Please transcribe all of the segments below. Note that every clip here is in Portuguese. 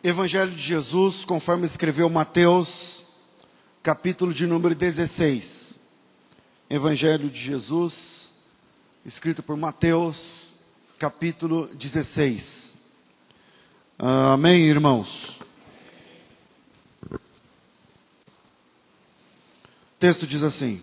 Evangelho de Jesus, conforme escreveu Mateus, capítulo de número 16. Evangelho de Jesus, escrito por Mateus, capítulo 16. Amém, irmãos? O texto diz assim: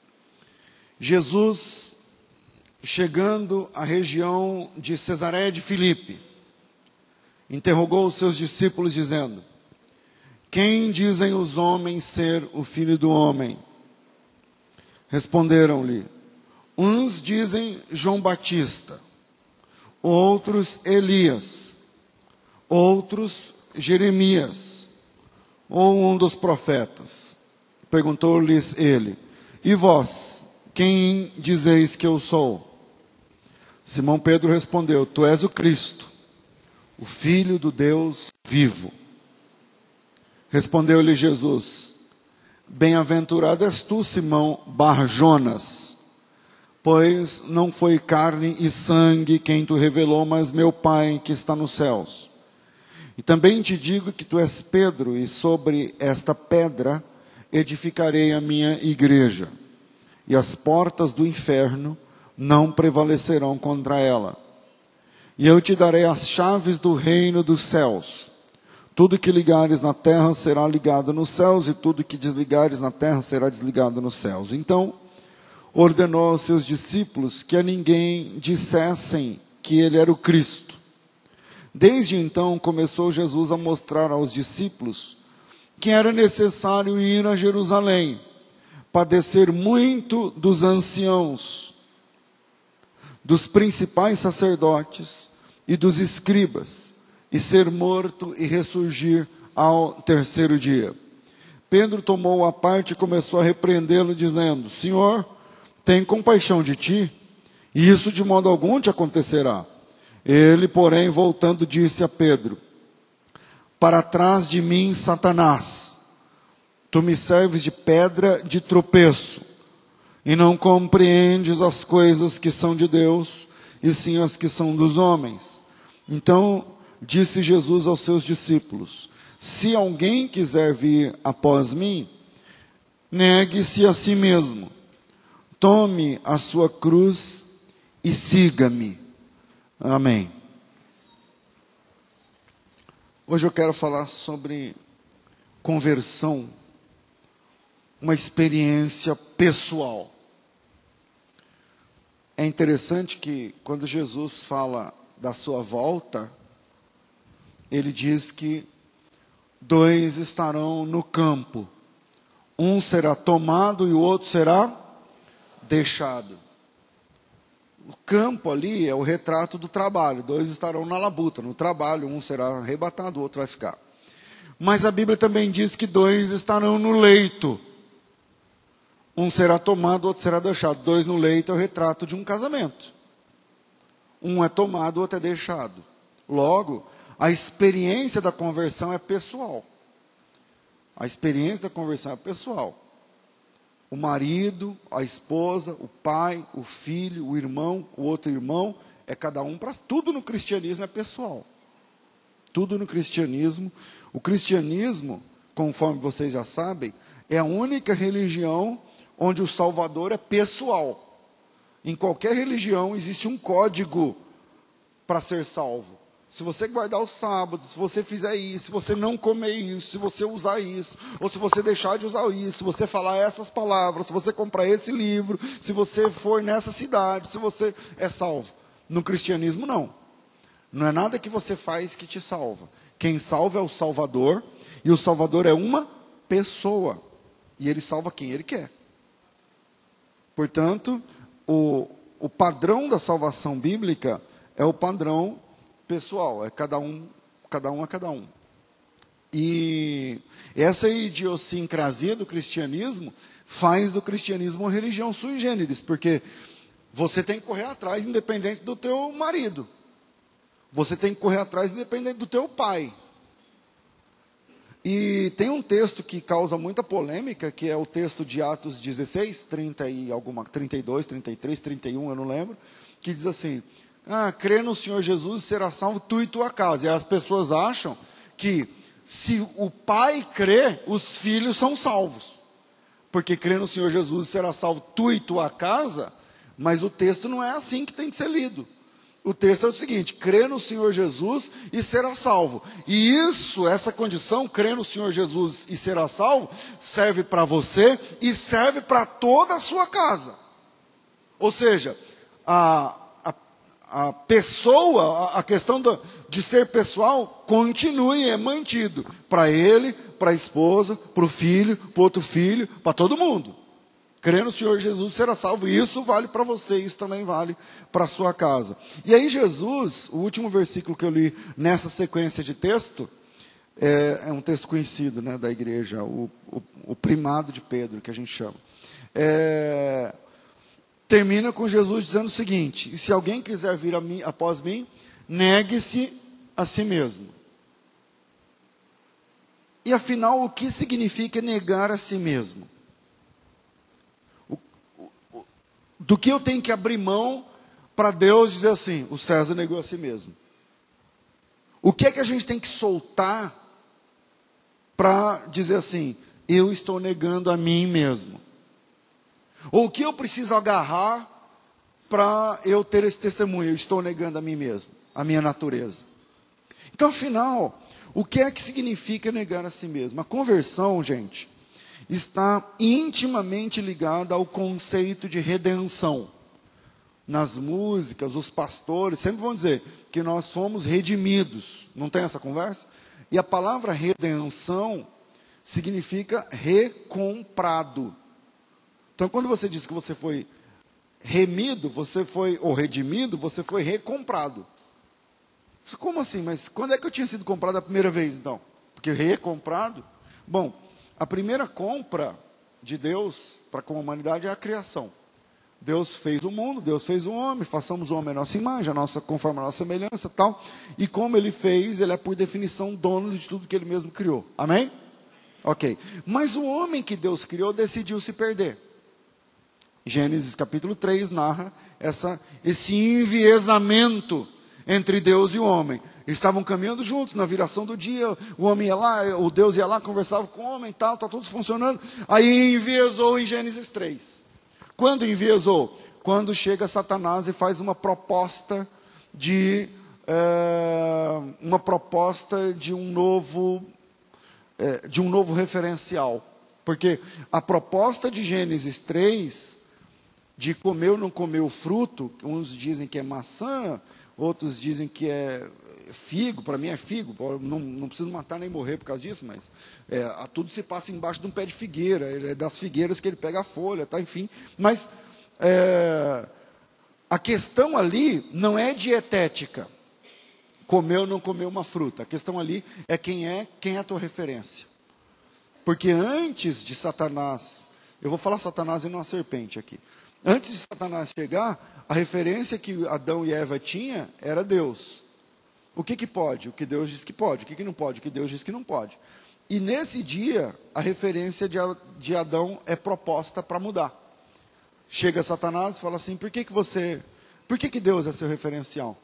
Jesus, chegando à região de Cesareia de Filipe, interrogou os seus discípulos dizendo: quem dizem os homens ser o Filho do Homem? Responderam-lhe: uns dizem João Batista, outros Elias, outros Jeremias, ou um dos profetas. Perguntou-lhes ele: e vós, quem dizeis que eu sou? Simão Pedro respondeu: tu és o Cristo, o Filho do Deus vivo. Respondeu-lhe Jesus: bem-aventurado és tu, Simão Bar-Jonas, pois não foi carne e sangue quem tu revelou, mas meu Pai que está nos céus. E também te digo que tu és Pedro, e sobre esta pedra edificarei a minha igreja, e as portas do inferno não prevalecerão contra ela. E eu te darei as chaves do reino dos céus. Tudo que ligares na terra será ligado nos céus, e tudo que desligares na terra será desligado nos céus. Então, ordenou aos seus discípulos que a ninguém dissessem que ele era o Cristo. Desde então, começou Jesus a mostrar aos discípulos que era necessário ir a Jerusalém, padecer muito dos anciãos, dos principais sacerdotes e dos escribas, e ser morto e ressurgir ao terceiro dia. Pedro tomou a parte e começou a repreendê-lo, dizendo: Senhor, tem compaixão de ti, e isso de modo algum te acontecerá. Ele, porém, voltando, disse a Pedro: para trás de mim, Satanás, tu me serves de pedra de tropeço, e não compreendes as coisas que são de Deus, e sim as que são dos homens. Então disse Jesus aos seus discípulos: se alguém quiser vir após mim, negue-se a si mesmo, tome a sua cruz e siga-me. Amém. Hoje eu quero falar sobre conversão, uma experiência pessoal. É interessante que quando Jesus fala da sua volta, ele diz que dois estarão no campo. Um será tomado e o outro será deixado. O campo ali é o retrato do trabalho. Dois estarão na labuta, no trabalho. Um será arrebatado, o outro vai ficar. Mas a Bíblia também diz que dois estarão no leito. Um será tomado, o outro será deixado. Dois no leito é o retrato de um casamento. Um é tomado, o outro é deixado. Logo, a experiência da conversão é pessoal. A experiência da conversão é pessoal. O marido, a esposa, o pai, o filho, o irmão, o outro irmão, é cada um para... Tudo no cristianismo é pessoal. Tudo no cristianismo. O cristianismo, conforme vocês já sabem, é a única religião onde o Salvador é pessoal. Em qualquer religião existe um código para ser salvo. Se você guardar o sábado, se você fizer isso, se você não comer isso, se você usar isso, ou se você deixar de usar isso, se você falar essas palavras, se você comprar esse livro, se você for nessa cidade, se você é salvo. No cristianismo, não. Não é nada que você faz que te salva. Quem salva é o Salvador, e o Salvador é uma pessoa. E ele salva quem ele quer. Portanto, o padrão da salvação bíblica é o padrão pessoal, é cada um a cada um. E essa idiosincrasia do cristianismo faz do cristianismo uma religião sui generis, porque você tem que correr atrás independente do teu marido. Você tem que correr atrás independente do teu pai. E tem um texto que causa muita polêmica, que é o texto de Atos 16, 32, 33, 31, eu não lembro, que diz assim: crê no Senhor Jesus e será salvo tu e tua casa. E as pessoas acham que se o pai crê, os filhos são salvos. Porque crê no Senhor Jesus será salvo tu e tua casa, mas o texto não é assim que tem que ser lido. O texto é o seguinte: crê no Senhor Jesus e será salvo. E isso, essa condição, crê no Senhor Jesus e será salvo, serve para você e serve para toda a sua casa. Ou seja, a pessoa, a questão de ser pessoal, continue e é mantido. Para ele, para a esposa, para o filho, para o outro filho, para todo mundo. Crê no Senhor Jesus será salvo. E isso vale para você, isso também vale para a sua casa. E aí Jesus, o último versículo que eu li nessa sequência de texto, é um texto conhecido, né, da igreja, o primado de Pedro, que a gente chama. Termina com Jesus dizendo o seguinte: e se alguém quiser vir após mim, negue-se a si mesmo. E afinal, o que significa negar a si mesmo? Do que eu tenho que abrir mão para Deus dizer assim: o César negou a si mesmo? O que é que a gente tem que soltar para dizer assim: eu estou negando a mim mesmo? Ou o que eu preciso agarrar para eu ter esse testemunho? Eu estou negando a mim mesmo, a minha natureza. Então, afinal, o que é que significa negar a si mesmo? A conversão, gente, está intimamente ligada ao conceito de redenção. Nas músicas, os pastores sempre vão dizer que nós fomos redimidos. Não tem essa conversa? E a palavra redenção significa recomprado. Então, quando você diz que você foi remido, ou redimido, você foi recomprado. Como assim? Mas quando é que eu tinha sido comprado a primeira vez, então? Porque recomprado? Bom, a primeira compra de Deus para com a humanidade é a criação. Deus fez o mundo, Deus fez o homem, façamos o homem a nossa imagem, conforme a nossa semelhança, tal. E como ele fez, ele é por definição dono de tudo que ele mesmo criou. Amém? Ok. Mas o homem que Deus criou decidiu se perder. Gênesis capítulo 3 narra esse enviesamento entre Deus e o homem. Estavam caminhando juntos na viração do dia, o homem ia lá, o Deus ia lá, conversava com o homem, tal, está tudo funcionando. Aí enviesou em Gênesis 3. Quando enviesou? Quando chega Satanás e faz uma proposta de um novo referencial. Porque a proposta de Gênesis 3, de comer ou não comer o fruto, uns dizem que é maçã, outros dizem que é figo, para mim é figo, não preciso matar nem morrer por causa disso, mas tudo se passa embaixo de um pé de figueira, é das figueiras que ele pega a folha, tá, enfim. Mas a questão ali não é dietética, comer ou não comer uma fruta, a questão ali é quem é a tua referência. Porque antes de Satanás, eu vou falar Satanás e não a serpente aqui, antes de Satanás chegar, a referência que Adão e Eva tinham era Deus. O que pode? O que Deus diz que pode. O que não pode? O que Deus diz que não pode. E nesse dia, a referência de Adão é proposta para mudar. Chega Satanás e fala assim: por que Deus é seu referencial?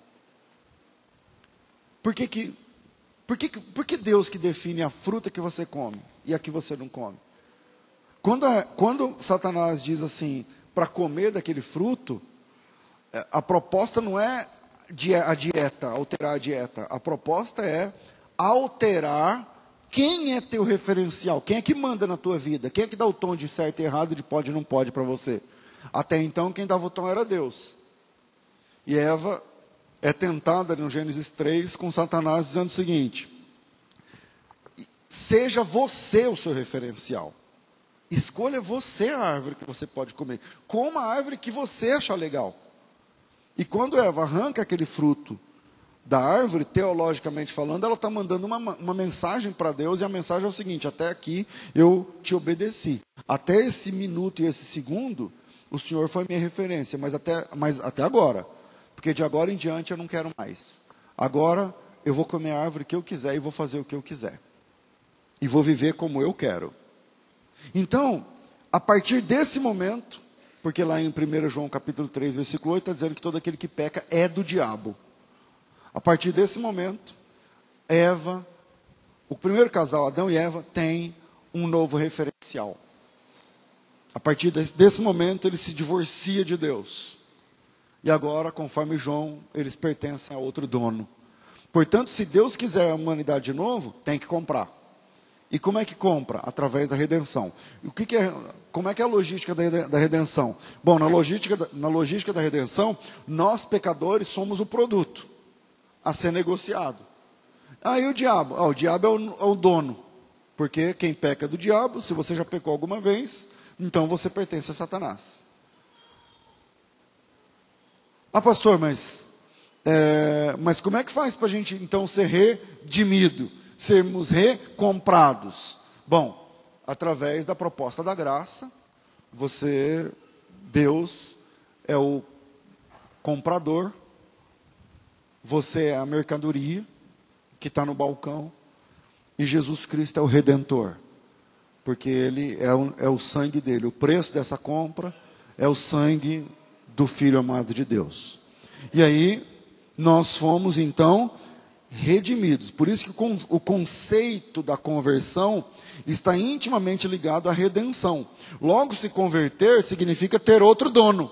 Por que Deus que define a fruta que você come e a que você não come? Quando Satanás diz assim, para comer daquele fruto, a proposta não é a dieta, alterar a dieta. A proposta é alterar quem é teu referencial, quem é que manda na tua vida, quem é que dá o tom de certo e errado, de pode e não pode para você. Até então, quem dava o tom era Deus. E Eva é tentada no Gênesis 3 com Satanás dizendo o seguinte: seja você o seu referencial. Escolha você a árvore que você pode comer. Coma a árvore que você achar legal. E quando Eva arranca aquele fruto da árvore, teologicamente falando, ela está mandando uma mensagem para Deus, e a mensagem é o seguinte: até aqui eu te obedeci. Até esse minuto e esse segundo, o Senhor foi minha referência, mas até agora. Porque de agora em diante eu não quero mais. Agora eu vou comer a árvore que eu quiser e vou fazer o que eu quiser. E vou viver como eu quero. Então, a partir desse momento, porque lá em 1 João capítulo 3, versículo 8, está dizendo que todo aquele que peca é do diabo. A partir desse momento, Eva O primeiro casal, Adão e Eva, tem um novo referencial. A partir desse momento, ele se divorcia de Deus. E agora, conforme João, eles pertencem a outro dono. Portanto, se Deus quiser a humanidade de novo, tem que comprar. E como é que compra? Através da redenção. E como é que é a logística da redenção? Bom, na logística da redenção, nós pecadores somos o produto a ser negociado. Aí o diabo é o dono. Porque quem peca é do diabo, se você já pecou alguma vez, então você pertence a Satanás. Ah, pastor, mas como é que faz para a gente então ser redimido? Sermos recomprados? Bom, através da proposta da graça, Deus é o comprador, você é a mercadoria que está no balcão, e Jesus Cristo é o redentor, porque Ele é o sangue dele, o preço dessa compra é o sangue do Filho amado de Deus. E aí, nós fomos então redimidos. Por isso que o conceito da conversão está intimamente ligado à redenção. Logo, se converter significa ter outro dono.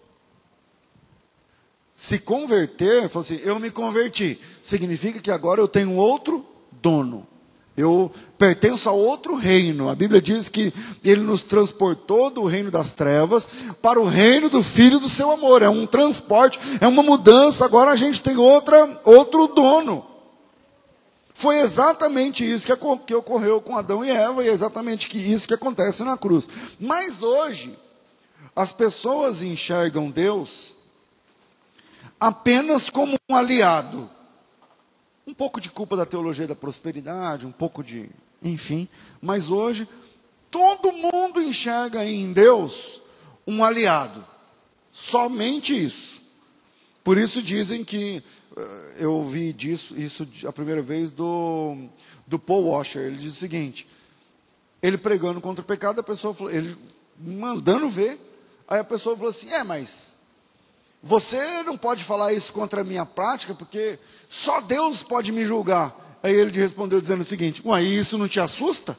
Se converter, fala assim, eu me converti, significa que agora eu tenho outro dono. Eu pertenço a outro reino. A Bíblia diz que Ele nos transportou do reino das trevas para o reino do Filho do seu amor. É um transporte, é uma mudança. Agora a gente tem outro dono. Foi exatamente isso que ocorreu com Adão e Eva, e é exatamente isso que acontece na cruz. Mas hoje, as pessoas enxergam Deus apenas como um aliado. Um pouco de culpa da teologia da prosperidade, um pouco de... enfim. Mas hoje, todo mundo enxerga em Deus um aliado. Somente isso. Por isso dizem que... eu ouvi isso a primeira vez do Paul Washer. Ele diz o seguinte, ele pregando contra o pecado, a pessoa falou, ele mandando ver, aí a pessoa falou assim, mas você não pode falar isso contra a minha prática, porque só Deus pode me julgar. Aí ele respondeu dizendo o seguinte, isso não te assusta?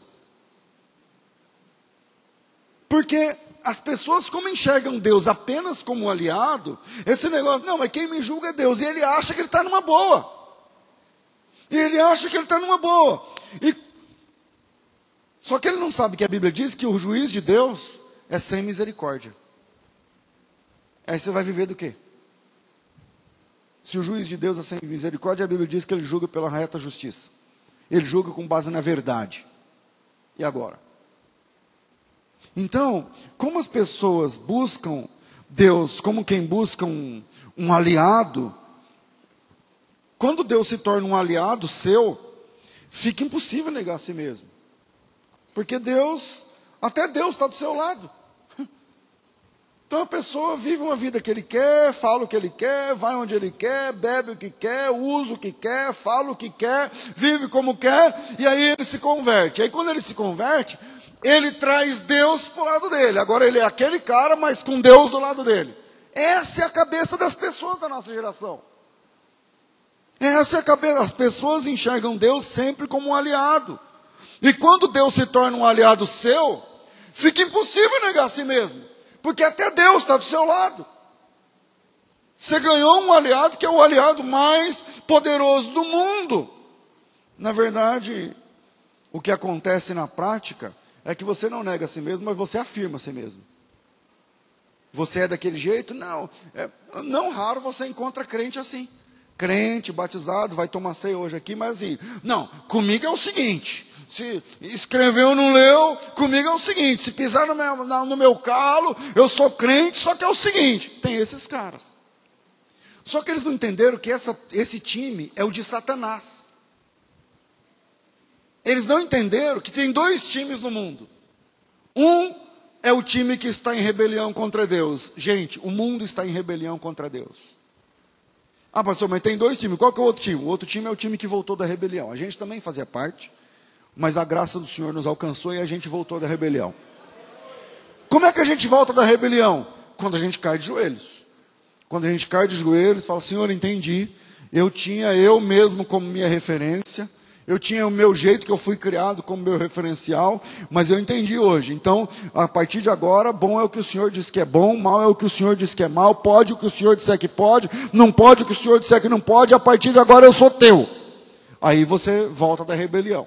Porque as pessoas, como enxergam Deus apenas como um aliado, esse negócio, mas quem me julga é Deus, e ele acha que ele está numa boa. Só que ele não sabe que a Bíblia diz que o juiz de Deus é sem misericórdia. Aí você vai viver do quê? Se o juiz de Deus é sem misericórdia, a Bíblia diz que ele julga pela reta justiça. Ele julga com base na verdade. E agora? Então, como as pessoas buscam Deus como quem busca um aliado, quando Deus se torna um aliado seu, fica impossível negar a si mesmo. Porque até Deus está do seu lado. Então a pessoa vive uma vida que ele quer, fala o que ele quer, vai onde ele quer, bebe o que quer, usa o que quer, fala o que quer, vive como quer, e aí ele se converte. Aí quando ele se converte, ele traz Deus para o lado dele. Agora ele é aquele cara, mas com Deus do lado dele. Essa é a cabeça das pessoas da nossa geração. Essa é a cabeça. As pessoas enxergam Deus sempre como um aliado. E quando Deus se torna um aliado seu, fica impossível negar a si mesmo. Porque até Deus está do seu lado. Você ganhou um aliado que é o aliado mais poderoso do mundo. Na verdade, o que acontece na prática é que você não nega a si mesmo, mas você afirma a si mesmo. Você é daquele jeito? Não. Não raro você encontra crente assim. Crente, batizado, vai tomar ceia hoje aqui, mas assim, não, comigo é o seguinte, se escreveu, não leu, comigo é o seguinte, se pisar no meu calo, eu sou crente, só que é o seguinte, tem esses caras. Só que eles não entenderam que esse time é o de Satanás. Eles não entenderam que tem dois times no mundo. Um é o time que está em rebelião contra Deus. Gente, o mundo está em rebelião contra Deus. Ah, pastor, mas tem dois times. Qual que é o outro time? O outro time é o time que voltou da rebelião. A gente também fazia parte, mas a graça do Senhor nos alcançou e a gente voltou da rebelião. Como é que a gente volta da rebelião? Quando a gente cai de joelhos. Quando a gente cai de joelhos, fala, Senhor, entendi. Eu tinha eu mesmo como minha referência. Eu tinha o meu jeito que eu fui criado como meu referencial, mas eu entendi hoje. Então, a partir de agora, bom é o que o Senhor diz que é bom, mal é o que o Senhor diz que é mal, pode o que o Senhor disser que pode, não pode o que o Senhor disser que não pode, a partir de agora eu sou teu. Aí você volta da rebelião.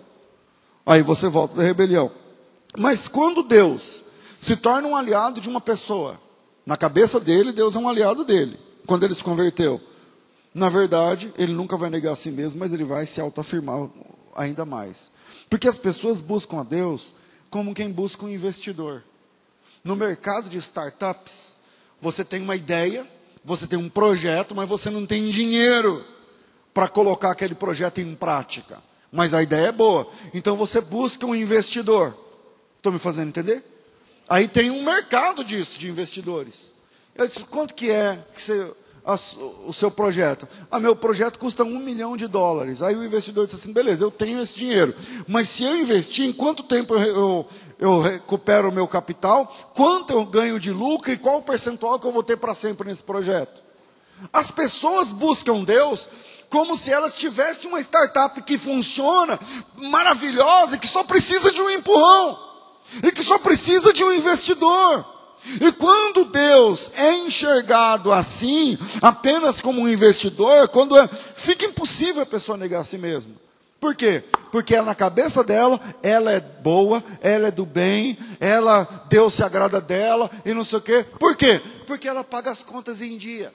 Mas quando Deus se torna um aliado de uma pessoa, na cabeça dele, Deus é um aliado dele, quando ele se converteu. Na verdade, ele nunca vai negar a si mesmo, mas ele vai se autoafirmar ainda mais. Porque as pessoas buscam a Deus como quem busca um investidor. No mercado de startups, você tem uma ideia, você tem um projeto, mas você não tem dinheiro para colocar aquele projeto em prática. Mas a ideia é boa. Então você busca um investidor. Estou me fazendo entender? Aí tem um mercado disso, de investidores. Eu disse, quanto que é o seu projeto? Meu projeto custa $1 milhão. Aí o investidor disse assim, beleza, eu tenho esse dinheiro. Mas se eu investir, em quanto tempo eu recupero o meu capital? Quanto eu ganho de lucro? E qual o percentual que eu vou ter para sempre nesse projeto? As pessoas buscam Deus como se elas tivessem uma startup que funciona, maravilhosa, e que só precisa de um empurrão. E que só precisa de um investidor. E quando Deus é enxergado assim, apenas como um investidor, fica impossível a pessoa negar a si mesma. Por quê? Porque na cabeça dela, ela é boa, ela é do bem, Deus se agrada dela e não sei o quê. Por quê? Porque ela paga as contas em dia.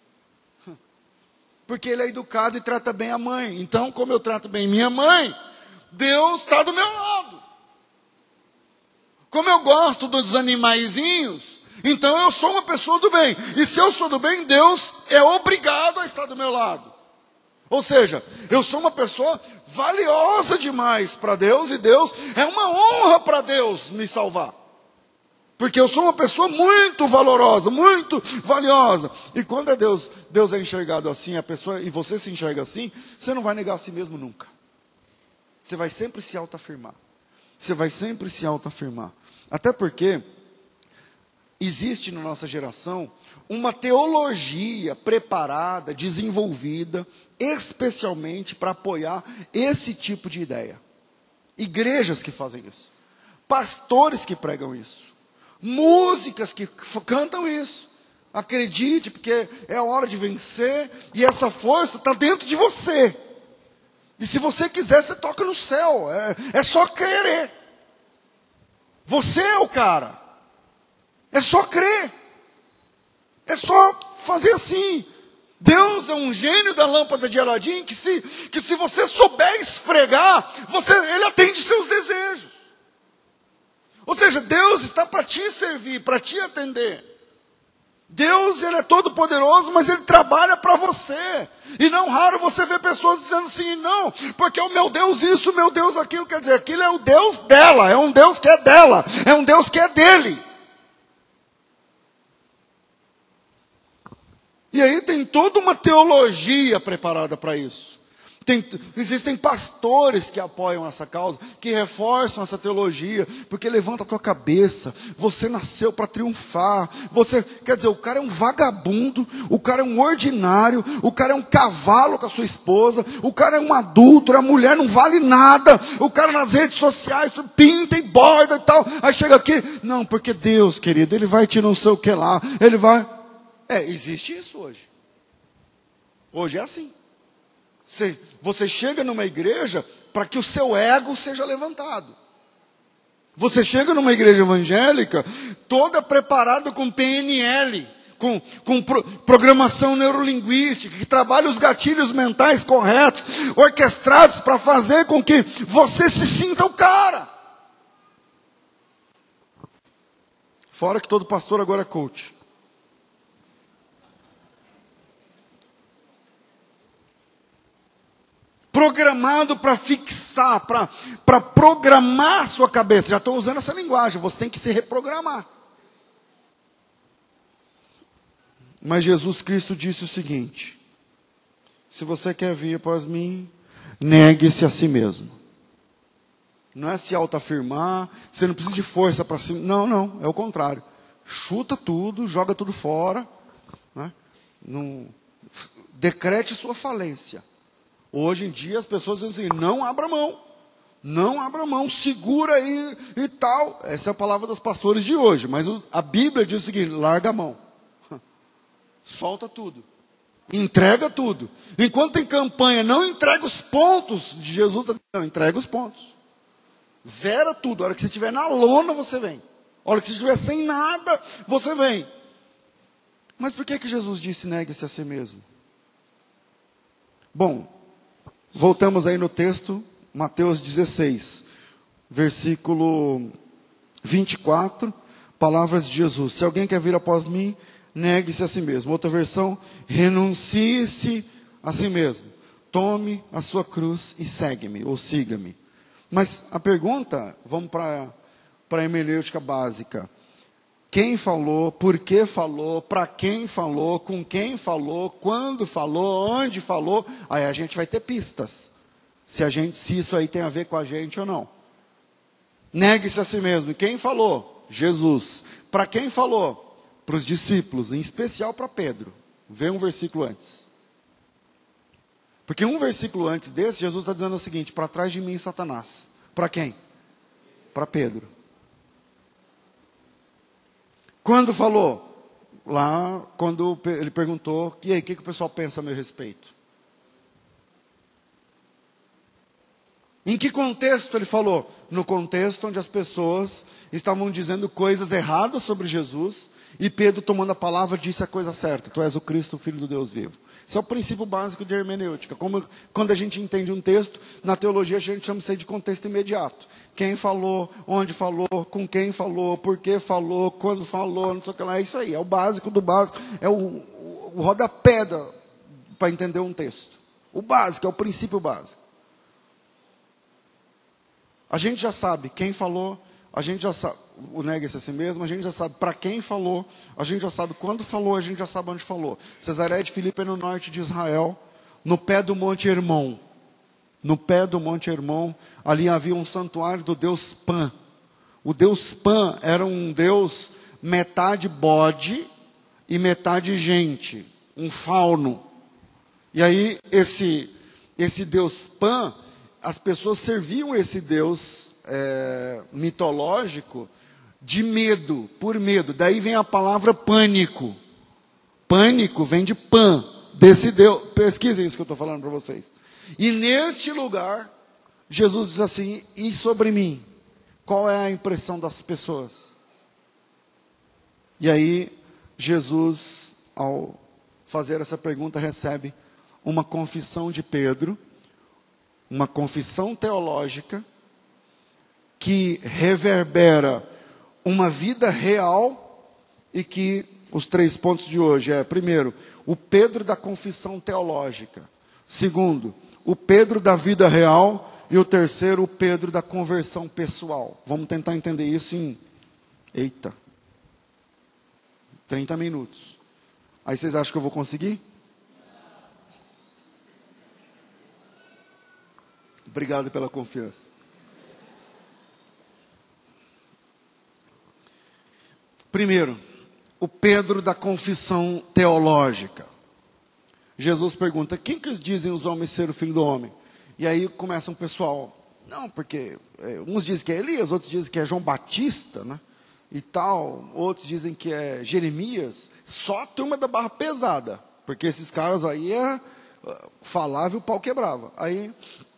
Porque ele é educado e trata bem a mãe. Então, como eu trato bem minha mãe, Deus está do meu lado. Como eu gosto dos animaizinhos, então eu sou uma pessoa do bem. E se eu sou do bem, Deus é obrigado a estar do meu lado. Ou seja, eu sou uma pessoa valiosa demais para Deus, e Deus é uma honra para Deus me salvar. Porque eu sou uma pessoa muito valorosa, muito valiosa. E quando Deus é enxergado assim, e você se enxerga assim, você não vai negar a si mesmo nunca. Você vai sempre se autoafirmar. Até porque existe na nossa geração uma teologia preparada, desenvolvida, especialmente para apoiar esse tipo de ideia. Igrejas que fazem isso. Pastores que pregam isso. Músicas que cantam isso. Acredite, porque é a hora de vencer, e essa força está dentro de você. E se você quiser, você toca no céu. É só querer. Você é o cara. É só crer. É só fazer assim. Deus é um gênio da lâmpada de Aladim que se você souber esfregar, ele atende seus desejos. Ou seja, Deus está para te servir, para te atender. Deus, ele é todo poderoso, mas ele trabalha para você. E não raro você vê pessoas dizendo assim, não, porque o meu Deus isso, o meu Deus aquilo, quer dizer, aquilo é o Deus dela, é um Deus que é dela, é um Deus que é dele. E aí tem toda uma teologia preparada para isso. Existem pastores que apoiam essa causa, que reforçam essa teologia, porque levanta a tua cabeça, você nasceu para triunfar, quer dizer, o cara é um vagabundo, o cara é um ordinário, o cara é um cavalo com a sua esposa, o cara é um adúltero, a mulher não vale nada, o cara nas redes sociais pinta e borda e tal, aí chega aqui, não, porque Deus, querido, ele vai te não sei o que lá, ele vai... existe isso hoje. Hoje é assim. Você chega numa igreja para que o seu ego seja levantado. Você chega numa igreja evangélica toda preparada com PNL, com programação neurolinguística, que trabalha os gatilhos mentais corretos, orquestrados para fazer com que você se sinta o cara. Fora que todo pastor agora é coach. Programado para fixar, para programar a sua cabeça. Já estou usando essa linguagem, você tem que se reprogramar. Mas Jesus Cristo disse o seguinte: se você quer vir após mim, negue-se a si mesmo. Não é se autoafirmar, você não precisa de força para cima. Não, é o contrário. Chuta tudo, joga tudo fora. Né? Não, decrete sua falência. Hoje em dia as pessoas dizem assim, não abra mão. Não abra mão, segura aí e tal. Essa é a palavra dos pastores de hoje. Mas a Bíblia diz o seguinte, larga a mão. Solta tudo. Entrega tudo. Enquanto tem campanha, não entrega os pontos de Jesus. Não, entrega os pontos. Zera tudo. A hora que você estiver na lona, você vem. A hora que você estiver sem nada, você vem. Mas por que Jesus disse, negue-se a si mesmo? Bom, voltamos aí no texto, Mateus 16, versículo 24, palavras de Jesus. Se alguém quer vir após mim, negue-se a si mesmo. Outra versão, renuncie-se a si mesmo. Tome a sua cruz e segue-me, ou siga-me. Mas a pergunta, vamos para a hermenêutica básica. Quem falou, por que falou, para quem falou, com quem falou, quando falou, onde falou, aí a gente vai ter pistas. Se isso aí tem a ver com a gente ou não. Negue-se a si mesmo. E quem falou? Jesus. Para quem falou? Para os discípulos, em especial para Pedro. Vê um versículo antes. Porque um versículo antes desse, Jesus está dizendo o seguinte, para trás de mim, Satanás. Para quem? Para Pedro. Quando falou? Lá, quando ele perguntou, e aí, o que o pessoal pensa a meu respeito? Em que contexto ele falou? No contexto onde as pessoas estavam dizendo coisas erradas sobre Jesus, e Pedro, tomando a palavra, disse a coisa certa. Tu és o Cristo, o Filho do Deus vivo. Esse é o princípio básico de hermenêutica. Como quando a gente entende um texto, na teologia a gente chama isso aí de contexto imediato. Quem falou, onde falou, com quem falou, por que falou, quando falou, não sei o que lá. É isso aí, é o básico do básico. É o rodapé para entender um texto. O básico, é o princípio básico. A gente já sabe quem falou, a gente já sabe, o negue-se a si mesmo, a gente já sabe para quem falou, a gente já sabe quando falou, a gente já sabe onde falou. Cesareia de Filipe é no norte de Israel, no pé do Monte Hermon. No pé do Monte Hermon, ali havia um santuário do deus Pan. O deus Pan era um deus metade bode e metade gente, um fauno. E aí esse deus Pan, as pessoas serviam esse deus mitológico de medo, por medo. Daí vem a palavra pânico. Pânico vem de Pan, desse Deus. Pesquisem isso que eu estou falando para vocês. E neste lugar, Jesus diz assim, e sobre mim? Qual é a impressão das pessoas? E aí, Jesus, ao fazer essa pergunta, recebe uma confissão de Pedro, uma confissão teológica, que reverbera uma vida real e que os 3 pontos de hoje é, primeiro, o Pedro da confissão teológica. Segundo, o Pedro da vida real. E o terceiro, o Pedro da conversão pessoal. Vamos tentar entender isso em 30 minutos. Aí vocês acham que eu vou conseguir? Obrigado pela confiança. Primeiro, o Pedro da confissão teológica. Jesus pergunta, quem que dizem os homens ser o filho do homem? E aí começa um pessoal, não, porque uns dizem que é Elias, outros dizem que é João Batista, né? E tal, outros dizem que é Jeremias, só a turma da barra pesada, porque esses caras aí falava e o pau quebrava. Aí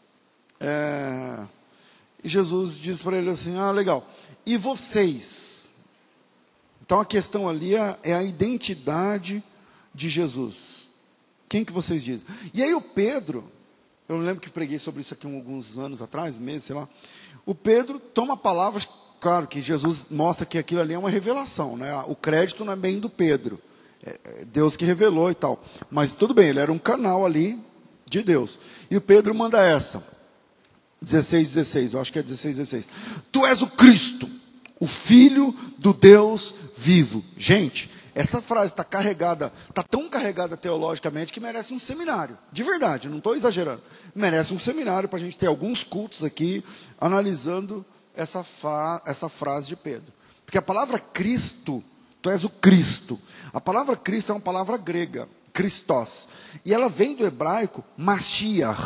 Jesus diz para ele assim, legal, e vocês? Então a questão ali é a identidade de Jesus. Quem que vocês dizem? E aí o Pedro, eu lembro que preguei sobre isso aqui alguns anos atrás, meses, sei lá. O Pedro toma palavras, claro que Jesus mostra que aquilo ali é uma revelação, né? O crédito não é bem do Pedro, é Deus que revelou e tal. Mas tudo bem, ele era um canal ali de Deus. E o Pedro manda essa, 16, eu acho que é 16. Tu és o Cristo, o Filho do Deus vivo. Gente, essa frase está carregada, está tão carregada teologicamente que merece um seminário. De verdade, não estou exagerando. Merece um seminário para a gente ter alguns cultos aqui, analisando essa frase de Pedro. Porque a palavra Cristo, tu és o Cristo. A palavra Cristo é uma palavra grega, Christos. E ela vem do hebraico, Mashiach.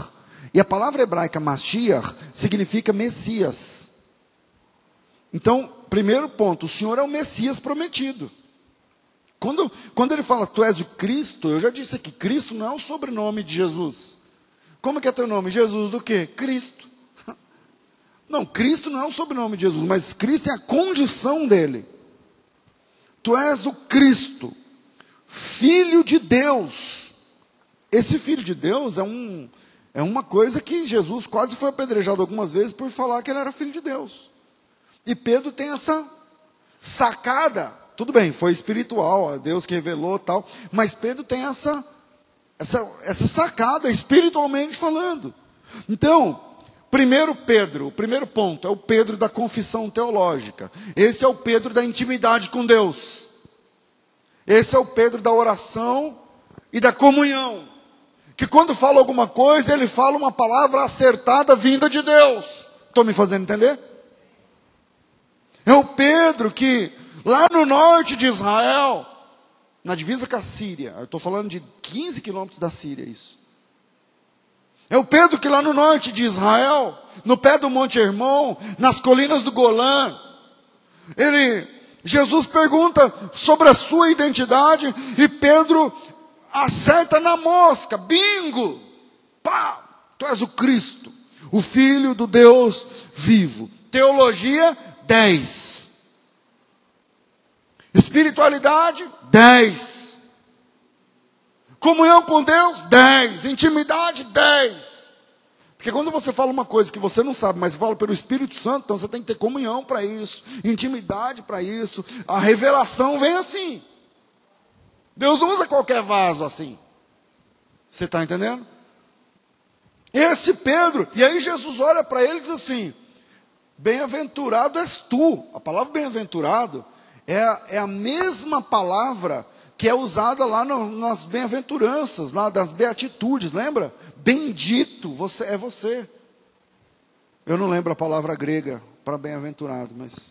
E a palavra hebraica Mashiach significa Messias. Então, primeiro ponto, o Senhor é o Messias prometido. Quando ele fala, tu és o Cristo, eu já disse aqui, Cristo não é o sobrenome de Jesus. Como que é teu nome? Jesus do quê? Cristo. Não, Cristo não é o sobrenome de Jesus, mas Cristo é a condição dele. Tu és o Cristo, Filho de Deus. Esse Filho de Deus é uma coisa que Jesus quase foi apedrejado algumas vezes por falar que ele era Filho de Deus. E Pedro tem essa sacada. Tudo bem, foi espiritual, é Deus que revelou tal. Mas Pedro tem essa sacada, espiritualmente falando. Então, o primeiro ponto, é o Pedro da confissão teológica. Esse é o Pedro da intimidade com Deus. Esse é o Pedro da oração e da comunhão. Que quando fala alguma coisa, ele fala uma palavra acertada vinda de Deus. Estou me fazendo entender? É o Pedro que, lá no norte de Israel, na divisa com a Síria, eu estou falando de 15 quilômetros da Síria, isso. É o Pedro que lá no norte de Israel, no pé do Monte Hermon, nas colinas do Golã, Jesus pergunta sobre a sua identidade, e Pedro acerta na mosca, bingo, pá, tu és o Cristo, o Filho do Deus vivo. Teologia, 10. Espiritualidade, 10. Comunhão com Deus, 10. Intimidade, 10. Porque quando você fala uma coisa que você não sabe, mas fala pelo Espírito Santo, então você tem que ter comunhão para isso, intimidade para isso. A revelação vem assim. Deus não usa qualquer vaso assim. Você está entendendo? Esse Pedro, e aí Jesus olha para ele e diz assim, bem-aventurado és tu. A palavra bem-aventurado é a mesma palavra que é usada lá nas bem-aventuranças, lá das beatitudes, lembra? Bendito é você. Eu não lembro a palavra grega para bem-aventurado, mas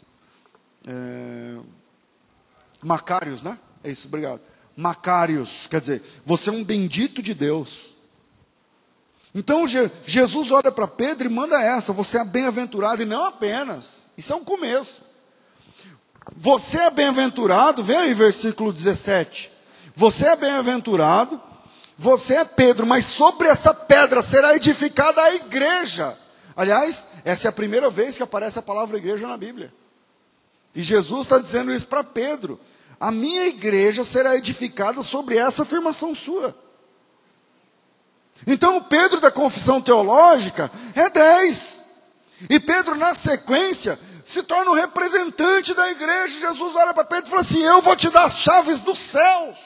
Macários, né? É isso, obrigado. Macários, quer dizer, você é um bendito de Deus. Então Jesus olha para Pedro e manda essa, você é bem-aventurado, e não apenas, isso é um começo. Você é bem-aventurado, vem aí versículo 17, você é bem-aventurado, você é Pedro, mas sobre essa pedra será edificada a igreja. Aliás, essa é a primeira vez que aparece a palavra igreja na Bíblia, e Jesus está dizendo isso para Pedro, a minha igreja será edificada sobre essa afirmação sua. Então o Pedro da confissão teológica é 10. E Pedro na sequência se torna um representante da igreja. Jesus olha para Pedro e fala assim, eu vou te dar as chaves dos céus.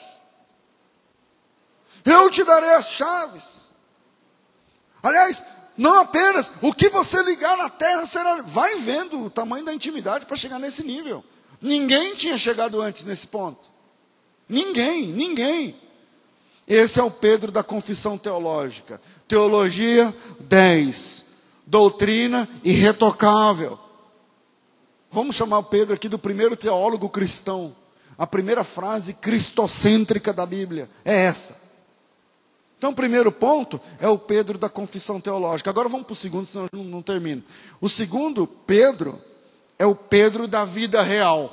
Eu te darei as chaves. Aliás, não apenas, o que você ligar na terra será... Vai vendo o tamanho da intimidade para chegar nesse nível. Ninguém tinha chegado antes nesse ponto. Ninguém. Esse é o Pedro da confissão teológica. Teologia, 10. Doutrina irretocável. Vamos chamar o Pedro aqui do primeiro teólogo cristão. A primeira frase cristocêntrica da Bíblia é essa. Então, o primeiro ponto é o Pedro da confissão teológica. Agora vamos para o segundo, senão eu não termino. O segundo Pedro é o Pedro da vida real.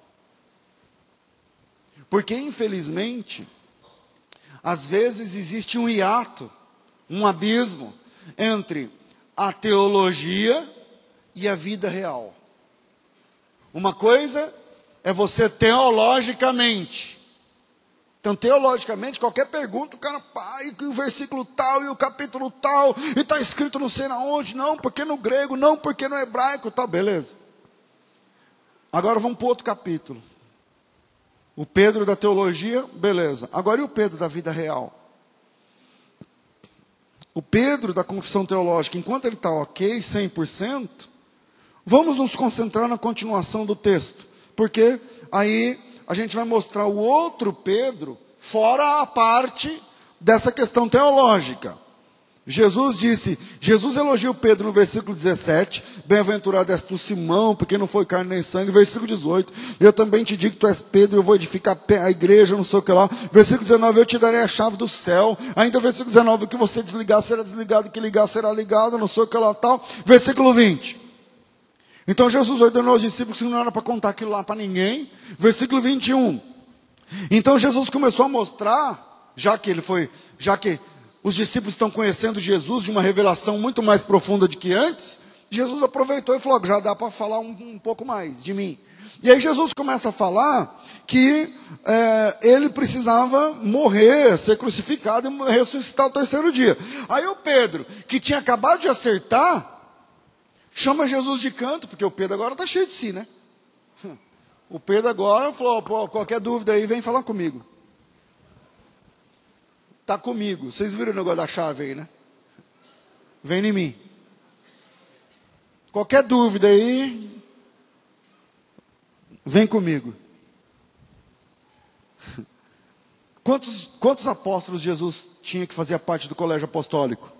Porque, infelizmente, às vezes existe um hiato, um abismo, entre a teologia e a vida real. Uma coisa é você teologicamente. Então, teologicamente, qualquer pergunta, o cara, e o versículo tal, e o capítulo tal, e está escrito não sei aonde, não, porque no grego, não, porque no hebraico, tal, beleza. Agora vamos para o outro capítulo. O Pedro da teologia, beleza. Agora e o Pedro da vida real? O Pedro da confissão teológica, enquanto ele está ok, 100%, vamos nos concentrar na continuação do texto. Porque aí a gente vai mostrar o outro Pedro, fora a parte dessa questão teológica. Jesus elogia o Pedro no versículo 17, bem-aventurado és tu, Simão, porque não foi carne nem sangue. Versículo 18, eu também te digo que tu és Pedro, eu vou edificar a igreja, não sei o que lá. Versículo 19, eu te darei a chave do céu. Ainda versículo 19, o que você desligar será desligado, o que ligar será ligado, não sei o que lá, tal. Versículo 20, então Jesus ordenou aos discípulos que não era para contar aquilo lá para ninguém. Versículo 21, então Jesus começou a mostrar, já que os discípulos estão conhecendo Jesus de uma revelação muito mais profunda do que antes, Jesus aproveitou e falou, já dá para falar um pouco mais de mim. E aí Jesus começa a falar que ele precisava morrer, ser crucificado e ressuscitar ao terceiro dia. Aí o Pedro, que tinha acabado de acertar, chama Jesus de canto, porque o Pedro agora está cheio de si, né? O Pedro agora falou, pô, qualquer dúvida aí, vem falar comigo. Está comigo. Vocês viram o negócio da chave aí, né? Vem em mim. Qualquer dúvida aí, vem comigo. Quantos apóstolos Jesus tinha que fazer parte do colégio apostólico?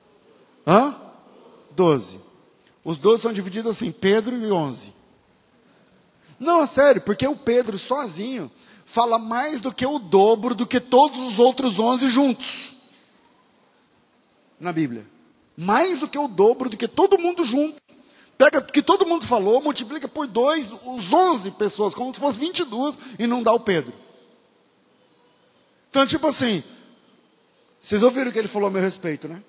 12. Os 12 são divididos assim, Pedro e 11. Não, é sério, porque o Pedro sozinho fala mais do que o dobro do que todos os outros 11 juntos. Na Bíblia. Mais do que o dobro do que todo mundo junto. Pega o que todo mundo falou, multiplica por 2, os 11 pessoas, como se fosse 22, e não dá o Pedro. Então, tipo assim, vocês ouviram o que ele falou a meu respeito, né?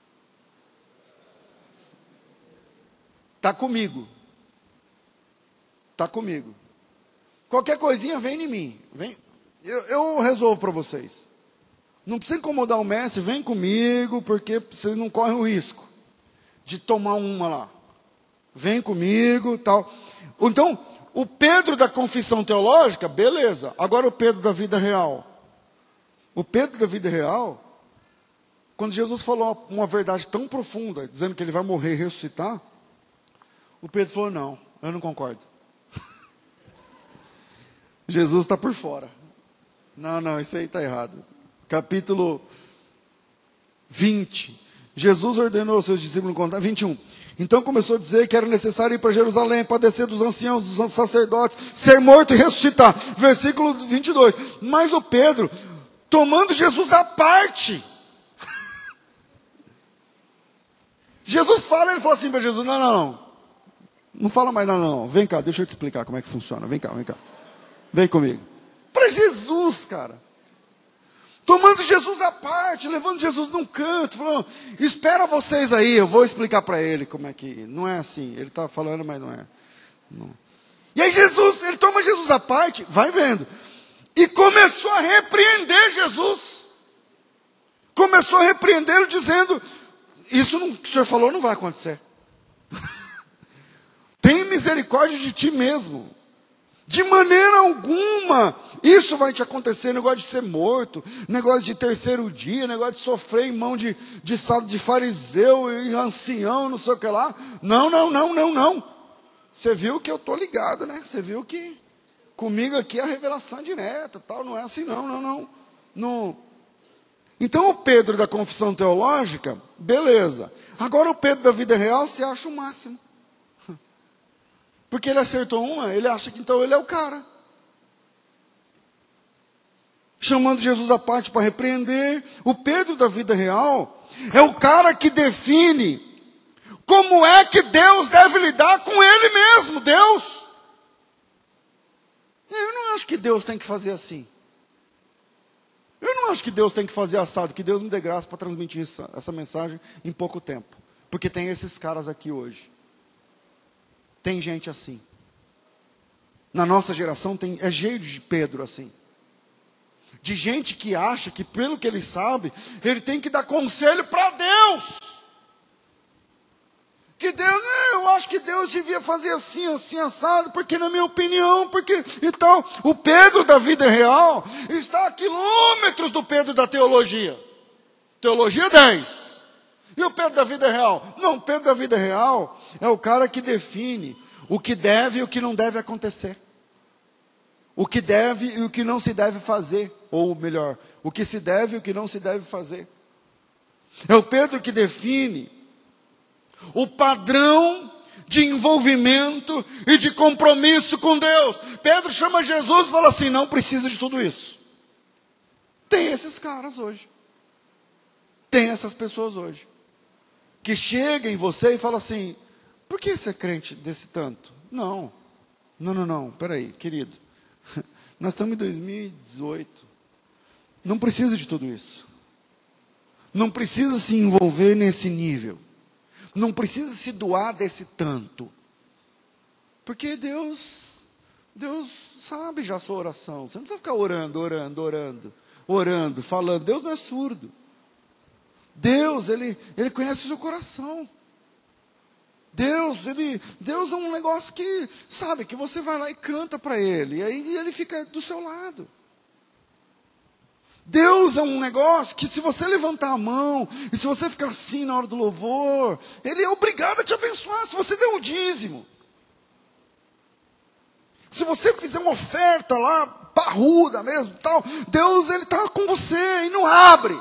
Está comigo. Está comigo. Qualquer coisinha vem em mim. Vem, eu resolvo para vocês. Não precisa incomodar o mestre, vem comigo, porque vocês não correm o risco de tomar uma lá. Vem comigo, tal. Então, o Pedro da confissão teológica, beleza. Agora o Pedro da vida real. O Pedro da vida real, quando Jesus falou uma verdade tão profunda, dizendo que ele vai morrer e ressuscitar, o Pedro falou, não, eu não concordo. Jesus está por fora. Não, isso aí está errado. Capítulo 20. Jesus ordenou aos seus discípulos contar. 21. Então começou a dizer que era necessário ir para Jerusalém, padecer dos anciãos, dos sacerdotes, ser morto e ressuscitar. Versículo 22. Mas o Pedro, tomando Jesus à parte. Jesus fala, ele falou assim para Jesus, não fala mais não. Vem cá, deixa eu te explicar como é que funciona. Vem cá. Vem comigo. Para Jesus, cara. Tomando Jesus à parte, levando Jesus num canto, falando, espera vocês aí, eu vou explicar para ele como é que... Não é assim, ele está falando, mas não é. Não. E aí ele toma Jesus à parte, vai vendo. E começou a repreender Jesus. Começou a repreendê-lo dizendo, isso que o senhor falou não vai acontecer. Tem misericórdia de ti mesmo. De maneira alguma, isso vai te acontecer, negócio de ser morto, negócio de terceiro dia, negócio de sofrer em mão de fariseu e ancião, não sei o que lá. Não. Você viu que eu estou ligado, né? Você viu que comigo aqui é a revelação direta, tal. Não é assim, não. Então o Pedro da confissão teológica, beleza. Agora o Pedro da vida real se acha o máximo. Porque ele acertou uma, ele acha que então ele é o cara. Chamando Jesus à parte para repreender. O Pedro da vida real é o cara que define como é que Deus deve lidar com ele mesmo, Deus. Eu não acho que Deus tem que fazer assim. Eu não acho que Deus tem que fazer assado, que Deus me dê graça para transmitir essa mensagem em pouco tempo. Porque tem esses caras aqui hoje. Tem gente assim. Na nossa geração é cheio de Pedro assim. De gente que acha que pelo que ele sabe, ele tem que dar conselho para Deus. Que Deus, eu acho que Deus devia fazer assim, assado, porque na minha opinião, porque e tal. O Pedro da vida real está a quilômetros do Pedro da teologia. Teologia 10. E o Pedro da vida real? Não, o Pedro da vida real é o cara que define o que deve e o que não deve acontecer. O que deve e o que não se deve fazer. Ou melhor, o que se deve e o que não se deve fazer. É o Pedro que define o padrão de envolvimento e de compromisso com Deus. Pedro chama Jesus e fala assim: não precisa de tudo isso. Tem esses caras hoje. Tem essas pessoas hoje. Que chegam em você e falam assim: por que você é crente desse tanto? Não, peraí, querido. Nós estamos em 2018. Não precisa de tudo isso. Não precisa se envolver nesse nível. Não precisa se doar desse tanto. Porque Deus sabe já a sua oração. Você não precisa ficar orando, falando. Deus não é surdo. Deus, Ele conhece o seu coração. Deus é um negócio que, sabe, que você vai lá e canta para Ele. E aí Ele fica do seu lado. Deus é um negócio que, se você levantar a mão, e se você ficar assim na hora do louvor, Ele é obrigado a te abençoar, se você der um dízimo. Se você fizer uma oferta lá, parruda mesmo, tal, Deus, Ele está com você e não abre.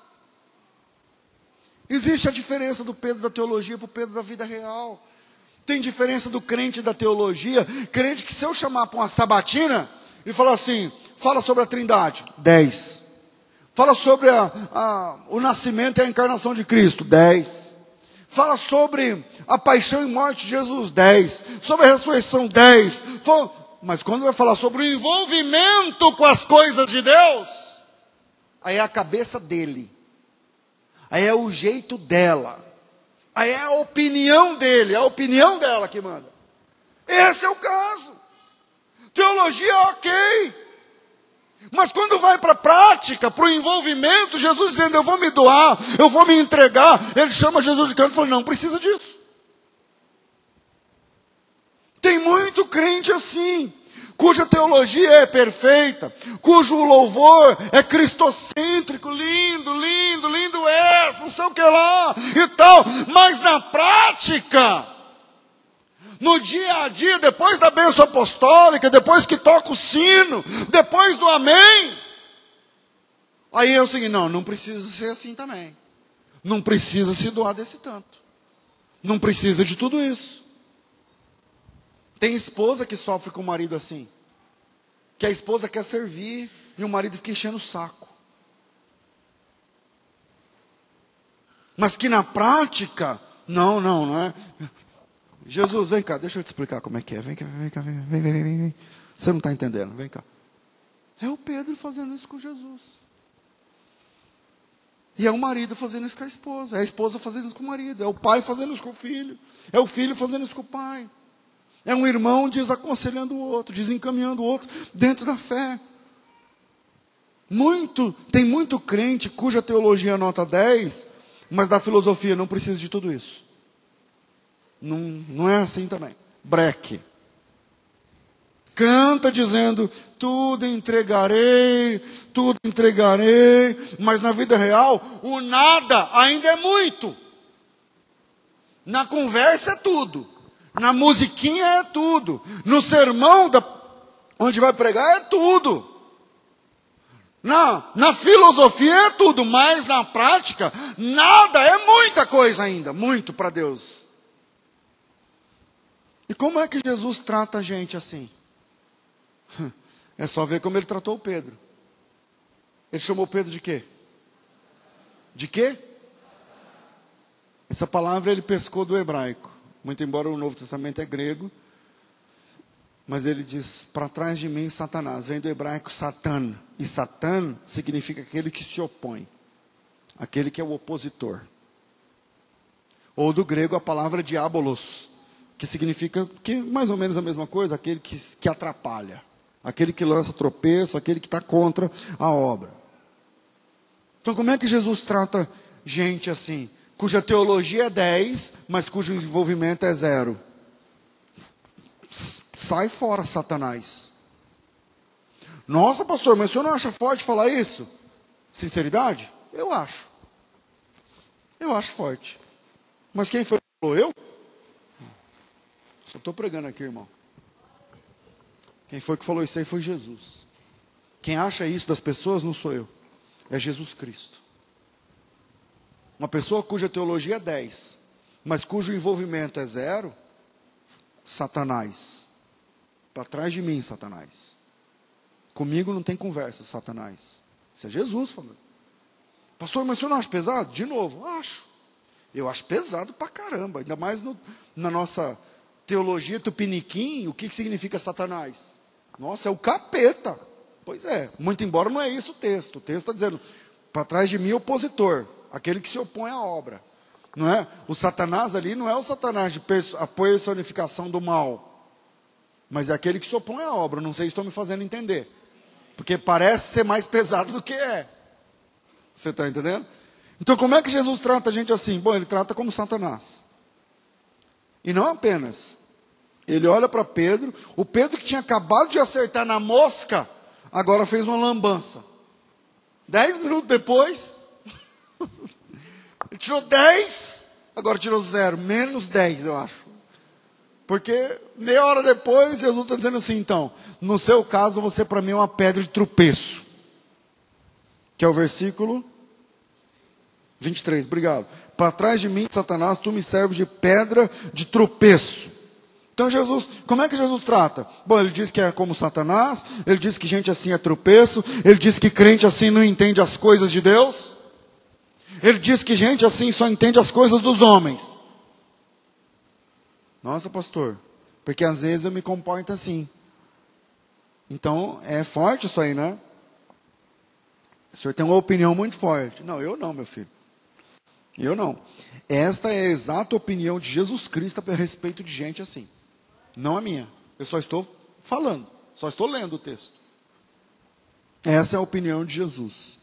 Existe a diferença do Pedro da teologia para o Pedro da vida real. Tem diferença do crente da teologia, crente que, se eu chamar para uma sabatina e falar assim, fala sobre a Trindade, 10. Fala sobre o nascimento e a encarnação de Cristo, 10. Fala sobre a paixão e morte de Jesus, 10. Sobre a ressurreição, 10. Mas quando vai falar sobre o envolvimento com as coisas de Deus, aí é a cabeça dele. Aí é o jeito dela. Aí é a opinião dele, é a opinião dela que manda. Esse é o caso. Teologia, ok. Mas quando vai para a prática, para o envolvimento, Jesus dizendo: eu vou me doar, eu vou me entregar. Ele chama Jesus de canto e fala: não precisa disso. Tem muito crente assim, cuja teologia é perfeita, cujo louvor é cristocêntrico, lindo não sei o que lá e tal, mas na prática, no dia a dia, depois da bênção apostólica, depois que toca o sino, depois do amém, aí é o seguinte: não precisa ser assim também, não precisa se doar desse tanto, não precisa de tudo isso. Tem esposa que sofre com o marido assim, que a esposa quer servir e o marido fica enchendo o saco. Mas que na prática, não é. Jesus, vem cá, deixa eu te explicar como é que é. Vem cá, vem. Você não está entendendo, vem cá. É o Pedro fazendo isso com Jesus. E é o marido fazendo isso com a esposa. É a esposa fazendo isso com o marido. É o pai fazendo isso com o filho. É o filho fazendo isso com o pai. É um irmão desaconselhando o outro, desencaminhando o outro dentro da fé. Tem muito crente cuja teologia é nota 10, mas da filosofia não precisa de tudo isso. Não é assim também. Breque. Canta dizendo: tudo entregarei, mas na vida real, o nada ainda é muito. Na conversa é tudo. Na musiquinha é tudo. No sermão onde vai pregar é tudo. Na filosofia é tudo, mas na prática, nada, é muita coisa ainda, muito para Deus. E como é que Jesus trata a gente assim? É só ver como Ele tratou o Pedro. Ele chamou Pedro de quê? De quê? Essa palavra ele pescou do hebraico. Muito embora o Novo Testamento é grego, mas ele diz: para trás de mim, Satanás. Vem do hebraico Satan. E Satan significa aquele que se opõe, aquele que é o opositor. Ou do grego a palavra diabolos, que significa mais ou menos a mesma coisa, aquele que atrapalha, aquele que lança tropeço, aquele que está contra a obra. Então como é que Jesus trata gente assim? Cuja teologia é 10, mas cujo envolvimento é 0. Sai fora, Satanás. Nossa, pastor, mas o senhor não acha forte falar isso? Sinceridade? Eu acho. Eu acho forte. Mas quem foi que falou? Eu? Só estou pregando aqui, irmão. Quem foi que falou isso aí foi Jesus. Quem acha isso das pessoas não sou eu. É Jesus Cristo. Uma pessoa cuja teologia é 10, mas cujo envolvimento é 0, Satanás. Para trás de mim, Satanás. Comigo não tem conversa, Satanás. Isso é Jesus falando. Pastor, mas o senhor não acha pesado? De novo, acho. Eu acho pesado pra caramba. Ainda mais na nossa teologia tupiniquim, o que significa Satanás? Nossa, é o capeta. Pois é, muito embora não é isso o texto. O texto está dizendo, para trás de mim, opositor. Aquele que se opõe à obra. Não é? O Satanás ali não é o Satanás de a personificação do mal. Mas é aquele que se opõe à obra. Não sei se estou me fazendo entender. Porque parece ser mais pesado do que é. Você está entendendo? Então como é que Jesus trata a gente assim? Bom, ele trata como Satanás. E não apenas. Ele olha para Pedro. O Pedro que tinha acabado de acertar na mosca, agora fez uma lambança. 10 minutos depois, ele tirou 10, agora tirou 0, menos 10, eu acho. Porque meia hora depois, Jesus está dizendo assim, então, no seu caso, você para mim é uma pedra de tropeço. Que é o versículo 23, obrigado. Para trás de mim, Satanás, tu me serves de pedra de tropeço. Então Jesus, como é que Jesus trata? Bom, ele diz que é como Satanás, ele diz que gente assim é tropeço, ele diz que crente assim não entende as coisas de Deus, ele diz que gente assim só entende as coisas dos homens. Nossa, pastor, porque às vezes eu me comporto assim. Então, é forte isso aí, né? O senhor tem uma opinião muito forte. Não, eu não, meu filho. Eu não. Esta é a exata opinião de Jesus Cristo a respeito de gente assim. Não a minha. Eu só estou falando. Só estou lendo o texto. Essa é a opinião de Jesus.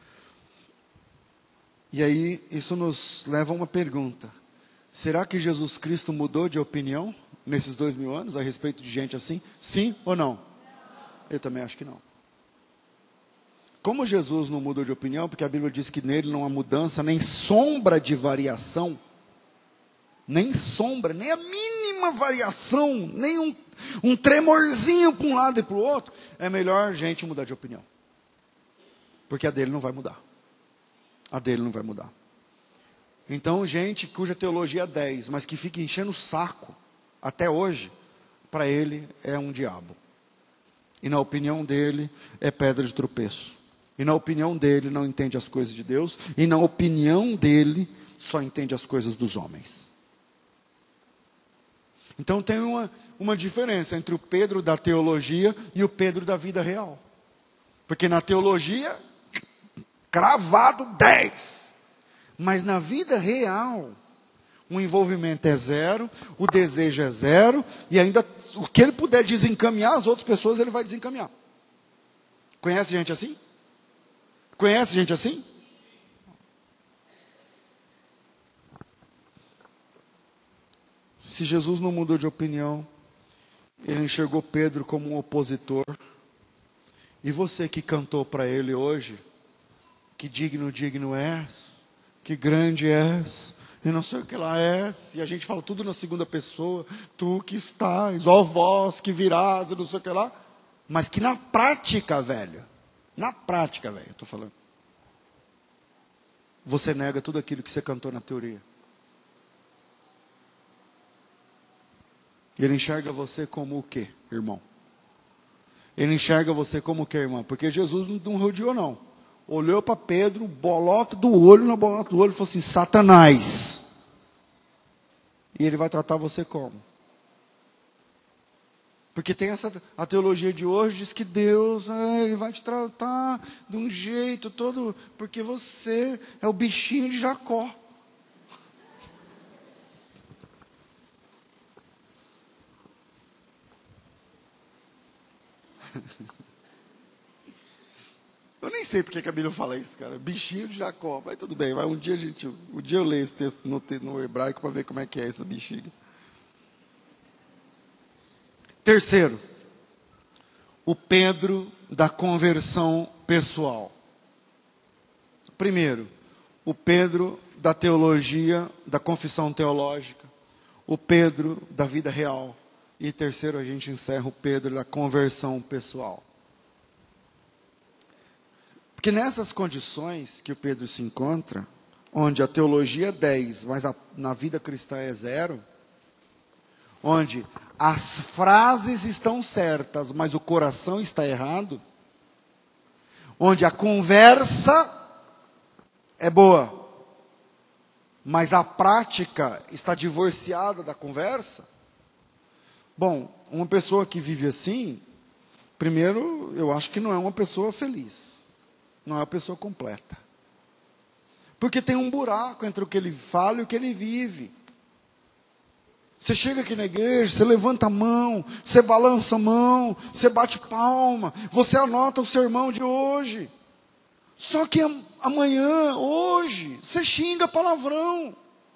E aí, isso nos leva a uma pergunta. Será que Jesus Cristo mudou de opinião nesses 2000 anos a respeito de gente assim? Sim ou não? Eu também acho que não. Como Jesus não mudou de opinião, porque a Bíblia diz que nele não há mudança, nem sombra de variação, nem sombra, nem a mínima variação, nem um tremorzinho para um lado e para o outro, é melhor a gente mudar de opinião. Porque a dele não vai mudar. A dele não vai mudar. Então, gente cuja teologia é 10, mas que fica enchendo o saco, até hoje, para ele é um diabo. E na opinião dele, é pedra de tropeço. E na opinião dele, não entende as coisas de Deus. E na opinião dele, só entende as coisas dos homens. Então tem uma diferença entre o Pedro da teologia e o Pedro da vida real. Porque na teologia, cravado 10. Mas na vida real, o envolvimento é 0, o desejo é 0, e ainda o que ele puder desencaminhar as outras pessoas, ele vai desencaminhar. Conhece gente assim? Conhece gente assim? Se Jesus não mudou de opinião, ele enxergou Pedro como um opositor, e você que cantou para ele hoje, que digno, digno és, que grande és, e não sei o que lá és, e a gente fala tudo na segunda pessoa, tu que estás, ó vós que virás, e não sei o que lá, mas que na prática, velho, eu estou falando, você nega tudo aquilo que você cantou na teoria. Ele enxerga você como o quê, irmão? Ele enxerga você como o quê, irmão? Porque Jesus não rodeou, não. Olhou para Pedro, bolota do olho na bolota do olho, e falou assim, Satanás. E ele vai tratar você como? Porque tem a teologia de hoje, diz que Deus, ele vai te tratar de um jeito todo, porque você é o bichinho de Jacó. Eu nem sei porque que a Bíblia fala isso, cara. Bichinho de Jacó. Mas tudo bem, um dia eu leio esse texto no hebraico para ver como é que é essa bexiga. Terceiro, o Pedro da conversão pessoal. Primeiro, o Pedro da teologia, da confissão teológica. O Pedro da vida real. E terceiro, a gente encerra o Pedro da conversão pessoal. Porque nessas condições que o Pedro se encontra, onde a teologia é 10, mas na vida cristã é 0, onde as frases estão certas, mas o coração está errado, onde a conversa é boa, mas a prática está divorciada da conversa. Bom, uma pessoa que vive assim, primeiro, eu acho que não é uma pessoa feliz, não é uma pessoa completa. Porque tem um buraco entre o que ele fala e o que ele vive. Você chega aqui na igreja, você levanta a mão, você balança a mão, você bate palma, você anota o sermão de hoje. Só que amanhã, hoje, você xinga palavrão.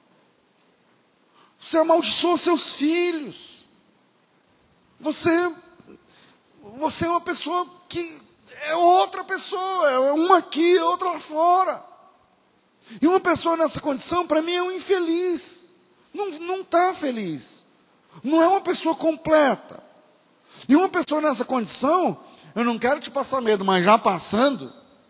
Você amaldiçoa seus filhos. Você é uma pessoa que é outra pessoa, é uma aqui, outra lá fora. E uma pessoa nessa condição, para mim, é um infeliz. Não está feliz. Não é uma pessoa completa. E uma pessoa nessa condição, eu não quero te passar medo, mas já passando,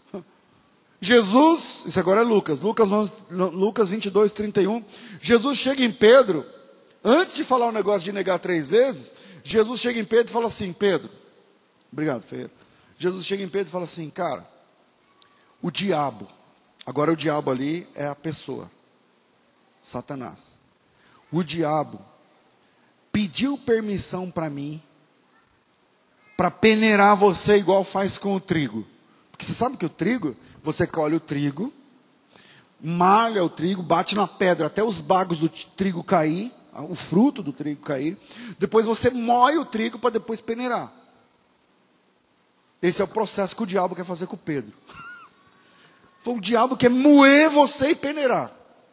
Jesus, isso agora é Lucas 22, 31, Jesus chega em Pedro, antes de falar o negócio de negar 3 vezes, Jesus chega em Pedro e fala assim, Pedro, obrigado, Ferreira. Jesus chega em Pedro e fala assim, cara, o diabo, agora o diabo ali é a pessoa, Satanás. O diabo pediu permissão para mim, para peneirar você igual faz com o trigo. Porque você sabe que o trigo, você colhe o trigo, malha o trigo, bate na pedra até os bagos do trigo cair, o fruto do trigo cair. Depois você moe o trigo para depois peneirar. Esse é o processo que o diabo quer fazer com Pedro. O diabo quer moer você e peneirar.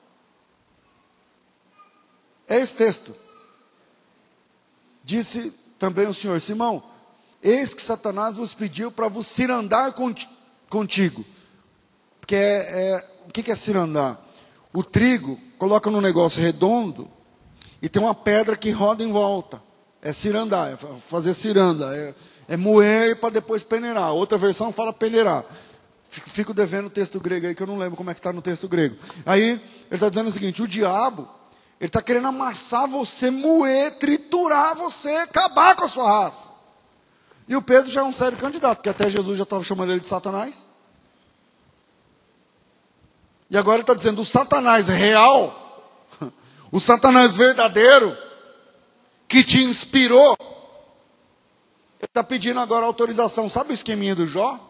É esse texto. Disse também o Senhor, Simão, eis que Satanás vos pediu para vos cirandar contigo. Porque o que é cirandar? O trigo coloca num negócio redondo e tem uma pedra que roda em volta. É cirandar, é fazer ciranda, é moer para depois peneirar. Outra versão fala peneirar. Fico devendo o texto grego aí, que eu não lembro como é que está no texto grego. Aí, ele está dizendo o seguinte, o diabo, ele está querendo amassar você, moer, triturar você, acabar com a sua raça. E o Pedro já é um sério candidato, porque até Jesus já estava chamando ele de Satanás. E agora ele está dizendo, o Satanás real, o Satanás verdadeiro, que te inspirou, ele está pedindo agora autorização. Sabe o esqueminha do Jó?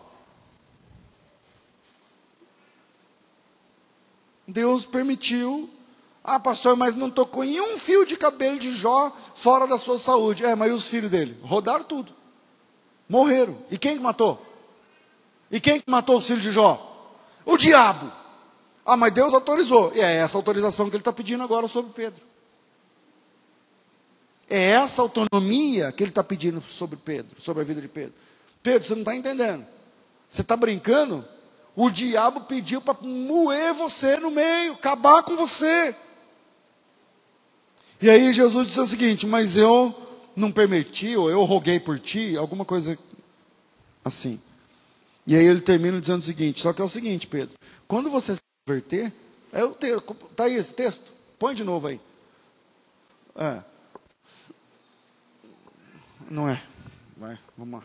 Deus permitiu. Ah, pastor, mas não tocou em um fio de cabelo de Jó fora da sua saúde. Mas e os filhos dele? Rodaram tudo. Morreram. E quem que matou? E quem que matou os filhos de Jó? O diabo. Ah, mas Deus autorizou. E é essa autorização que ele está pedindo agora sobre Pedro. É essa autonomia que ele está pedindo sobre Pedro, sobre a vida de Pedro. Pedro, você não está entendendo. Você está brincando? O diabo pediu para moer você no meio, acabar com você. E aí Jesus disse o seguinte, mas eu não permiti, ou eu roguei por ti, alguma coisa assim. E aí ele termina dizendo o seguinte, só que é o seguinte, Pedro, quando você se converter, está aí esse texto, põe de novo aí. Não é, vai, vamos lá.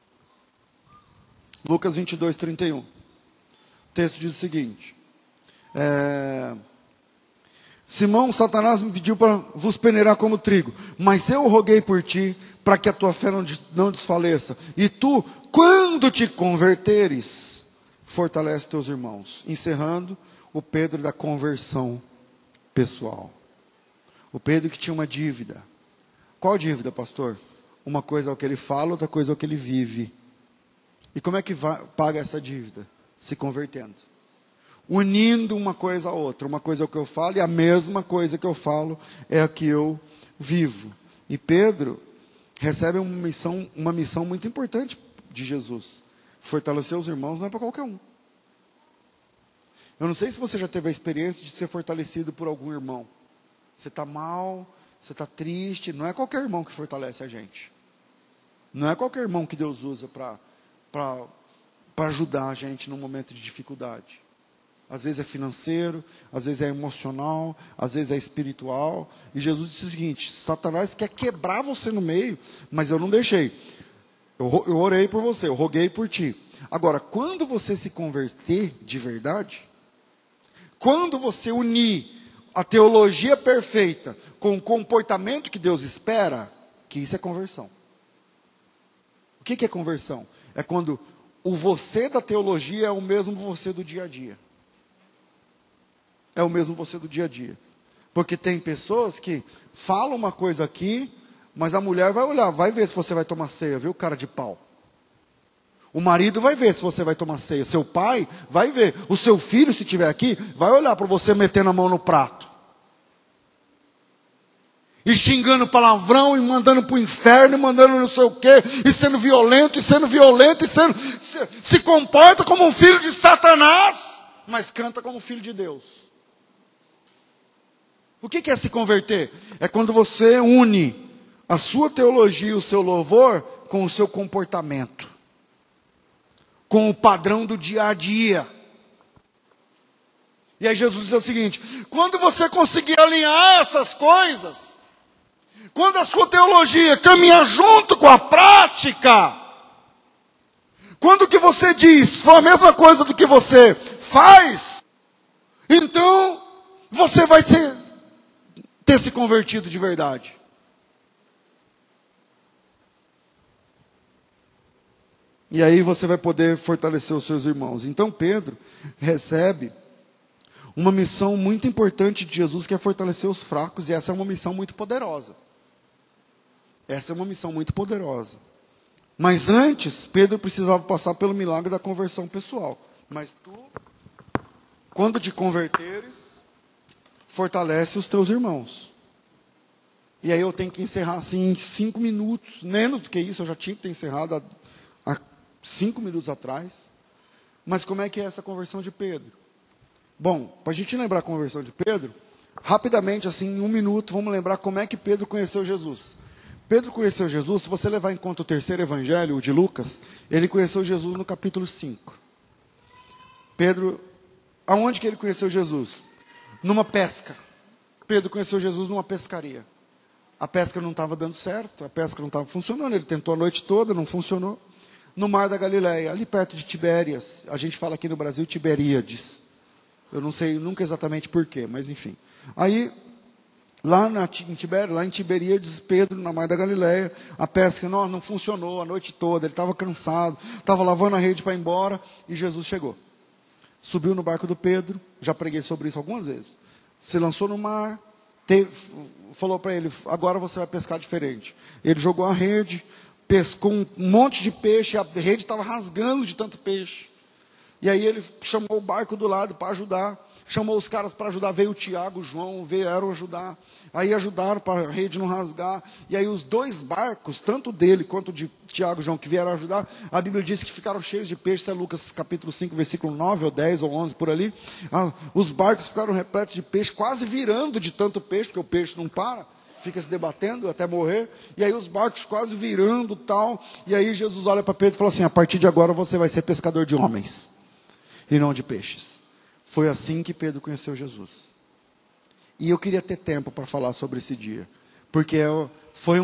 Lucas 22, 31. O texto diz o seguinte, Simão, Satanás me pediu para vos peneirar como trigo, mas eu roguei por ti, para que a tua fé não desfaleça. E tu, quando te converteres, fortalece teus irmãos. Encerrando, o Pedro da conversão pessoal. O Pedro que tinha uma dívida. Qual dívida, pastor? Uma coisa é o que ele fala, outra coisa é o que ele vive. E como é que paga essa dívida? Se convertendo. Unindo uma coisa a outra. Uma coisa é o que eu falo e a mesma coisa que eu falo é a que eu vivo. E Pedro recebe uma missão muito importante de Jesus. Fortalecer os irmãos não é para qualquer um. Eu não sei se você já teve a experiência de ser fortalecido por algum irmão. Você está mal, você está triste. Não é qualquer irmão que fortalece a gente. Não é qualquer irmão que Deus usa para ajudar a gente num momento de dificuldade. Às vezes é financeiro, às vezes é emocional, às vezes é espiritual. E Jesus disse o seguinte: Satanás quer quebrar você no meio, mas eu não deixei. Eu orei por você, eu roguei por ti. Agora, quando você se converter de verdade, quando você unir a teologia perfeita com o comportamento que Deus espera, que isso é conversão. O que é conversão? É quando o você da teologia é o mesmo você do dia a dia. É o mesmo você do dia a dia. Porque tem pessoas que falam uma coisa aqui, mas a mulher vai olhar, vai ver se você vai tomar ceia, viu, cara de pau? O marido vai ver se você vai tomar ceia. Seu pai vai ver. O seu filho, se estiver aqui, vai olhar para você metendo a mão no prato. E xingando palavrão, e mandando para o inferno, e mandando não sei o quê, e sendo violento, se comporta como um filho de Satanás, mas canta como filho de Deus. O que é se converter? É quando você une a sua teologia e o seu louvor com o seu comportamento, com o padrão do dia a dia. E aí Jesus diz o seguinte: quando você conseguir alinhar essas coisas, quando a sua teologia caminhar junto com a prática, quando o que você diz for a mesma coisa do que você faz, então você vai ter se convertido de verdade. E aí você vai poder fortalecer os seus irmãos. Então Pedro recebe uma missão muito importante de Jesus, que é fortalecer os fracos, e essa é uma missão muito poderosa. Essa é uma missão muito poderosa. Mas antes, Pedro precisava passar pelo milagre da conversão pessoal. Mas tu, quando te converteres, fortalece os teus irmãos. E aí eu tenho que encerrar assim em 5 minutos, menos do que isso, eu já tinha que ter encerrado há 5 minutos atrás. Mas como é que é essa conversão de Pedro? Bom, para a gente lembrar a conversão de Pedro, rapidamente, assim, em 1 minuto, vamos lembrar como é que Pedro conheceu Jesus. Pedro conheceu Jesus, se você levar em conta o terceiro evangelho, o de Lucas, ele conheceu Jesus no capítulo 5. Pedro, aonde que ele conheceu Jesus? Numa pesca. Pedro conheceu Jesus numa pescaria. A pesca não estava dando certo, a pesca não estava funcionando, ele tentou a noite toda, não funcionou. No mar da Galileia, ali perto de Tibérias, a gente fala aqui no Brasil Tiberíades. Eu não sei nunca exatamente porquê, mas enfim. Aí, lá em Tiberíades, Pedro, na mar da Galileia, a pesca não funcionou a noite toda, ele estava cansado, estava lavando a rede para ir embora, e Jesus chegou. Subiu no barco do Pedro, já preguei sobre isso algumas vezes. Se lançou no mar, falou para ele: agora você vai pescar diferente. Ele jogou a rede, pescou um monte de peixe, a rede estava rasgando de tanto peixe. E aí ele chamou o barco do lado para ajudar, chamou os caras para ajudar, veio o Tiago, o João, vieram ajudar. Aí ajudaram para a rede não rasgar. E aí os 2 barcos, tanto dele quanto de Tiago e João, que vieram ajudar, a Bíblia diz que ficaram cheios de peixe. Isso é Lucas capítulo 5, versículo 9, ou 10, ou 11, por ali. Os barcos ficaram repletos de peixe, quase virando de tanto peixe, porque o peixe não para, fica se debatendo até morrer. E aí os barcos quase virando tal. E aí Jesus olha para Pedro e fala assim: a partir de agora você vai ser pescador de homens, e não de peixes. Foi assim que Pedro conheceu Jesus. E eu queria ter tempo para falar sobre esse dia, porque foi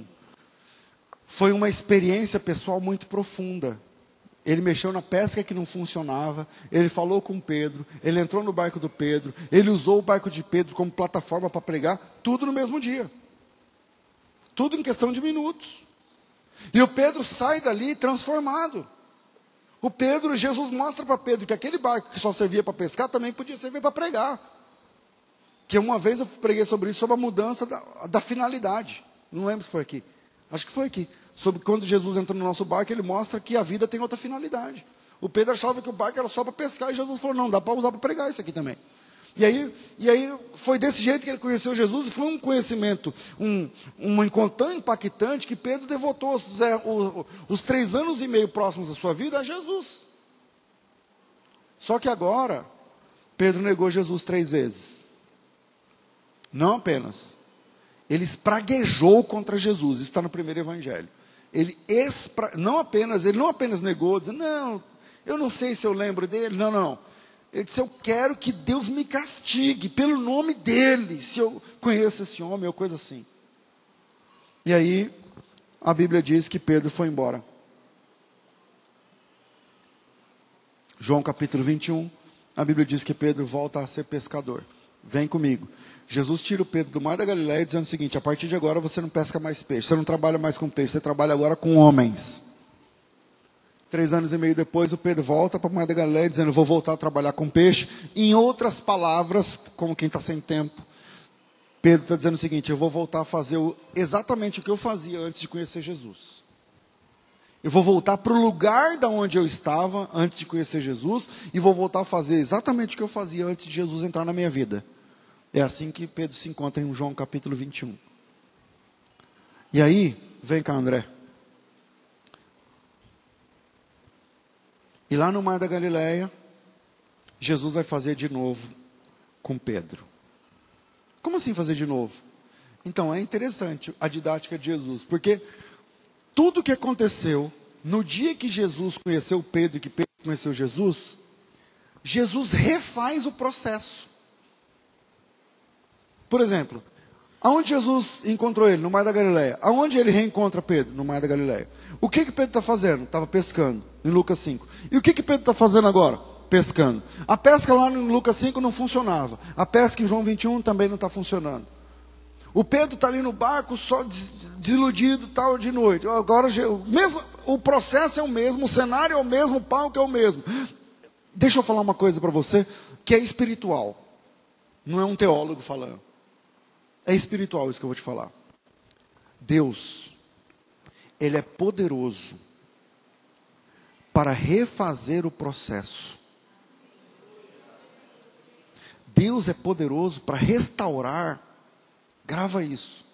uma experiência pessoal muito profunda. Ele mexeu na pesca que não funcionava, ele falou com Pedro, ele entrou no barco do Pedro, ele usou o barco de Pedro como plataforma para pregar, tudo no mesmo dia. Tudo em questão de minutos. E o Pedro sai dali transformado. Jesus mostra para Pedro que aquele barco que só servia para pescar também podia servir para pregar. Que uma vez eu preguei sobre isso, sobre a mudança da finalidade. Não lembro se foi aqui. Acho que foi aqui. Sobre quando Jesus entra no nosso barco, ele mostra que a vida tem outra finalidade. O Pedro achava que o barco era só para pescar, e Jesus falou: não, dá para usar para pregar isso aqui também. E aí foi desse jeito que ele conheceu Jesus, e foi um conhecimento, um encontro tão impactante, que Pedro devotou os 3 anos e meio próximos da sua vida a Jesus. Só que agora, Pedro negou Jesus 3 vezes. Não apenas. Ele espraguejou contra Jesus. Isso está no primeiro evangelho. Ele não apenas negou, dizendo: não, eu não sei se eu lembro dele. Não. Ele disse: eu quero que Deus me castigue pelo nome dele, se eu conheço esse homem, ou coisa assim. E aí, a Bíblia diz que Pedro foi embora. João capítulo 21, a Bíblia diz que Pedro volta a ser pescador. Vem comigo. Jesus tira o Pedro do mar da Galileia dizendo o seguinte: a partir de agora você não pesca mais peixe, você não trabalha mais com peixe, você trabalha agora com homens. 3 anos e meio depois, o Pedro volta para o mar da Galileia dizendo: vou voltar a trabalhar com peixe. Em outras palavras, como quem está sem tempo, Pedro está dizendo o seguinte: eu vou voltar a fazer exatamente o que eu fazia antes de conhecer Jesus. Eu vou voltar para o lugar da onde eu estava antes de conhecer Jesus, e vou voltar a fazer exatamente o que eu fazia antes de Jesus entrar na minha vida. É assim que Pedro se encontra em João capítulo 21. E aí, vem cá, André. E lá no mar da Galileia, Jesus vai fazer de novo com Pedro. Como assim fazer de novo? Então, é interessante a didática de Jesus, porque tudo que aconteceu no dia que Jesus conheceu Pedro e que Pedro conheceu Jesus, Jesus refaz o processo. Por exemplo, aonde Jesus encontrou ele? No mar da Galileia. Aonde ele reencontra Pedro? No mar da Galileia. O que Pedro está fazendo? Estava pescando, em Lucas 5. E o que Pedro está fazendo agora? Pescando. A pesca lá em Lucas 5 não funcionava. A pesca em João 21 também não está funcionando. O Pedro está ali no barco, só desiludido, tal, de noite. Agora, o processo é o mesmo, o cenário é o mesmo, o palco é o mesmo. Deixa eu falar uma coisa para você, que é espiritual. Não é um teólogo falando. É espiritual isso que eu vou te falar. Deus, Ele é poderoso para refazer o processo. Deus é poderoso para restaurar, grava isso,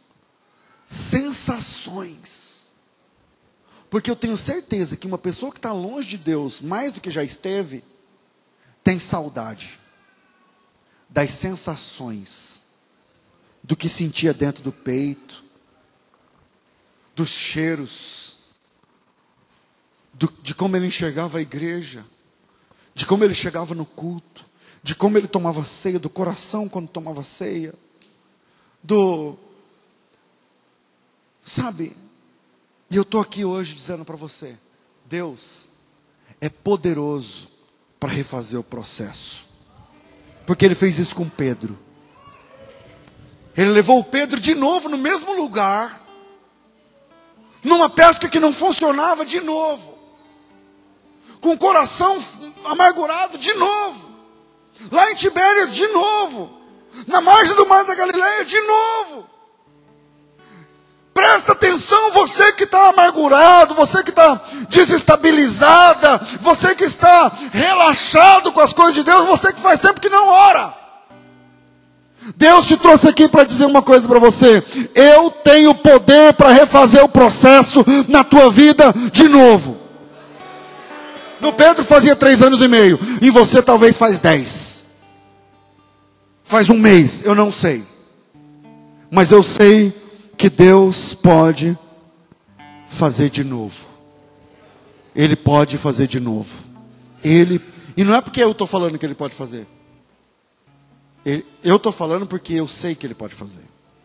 sensações. Porque eu tenho certeza que uma pessoa que está longe de Deus, mais do que já esteve, tem saudade das sensações, do que sentia dentro do peito, dos cheiros, de como ele enxergava a igreja, de como ele chegava no culto, de como ele tomava ceia, do coração quando tomava ceia, sabe, e eu estou aqui hoje dizendo para você, Deus é poderoso para refazer o processo, porque Ele fez isso com Pedro. Ele levou o Pedro de novo no mesmo lugar, numa pesca que não funcionava de novo, com o coração amargurado de novo, lá em Tibérias de novo, na margem do mar da Galileia de novo. Presta atenção, você que está amargurado, você que está desestabilizada, você que está relaxado com as coisas de Deus, você que faz tempo que não ora. Deus te trouxe aqui para dizer uma coisa para você: eu tenho poder para refazer o processo na tua vida de novo. No Pedro fazia 3 anos e meio, e você talvez faz 10. Faz 1 mês, eu não sei. Mas eu sei que Deus pode fazer de novo. Ele pode fazer de novo. E não é porque eu estou falando que Ele pode fazer. Eu estou falando porque eu sei que Ele pode fazer.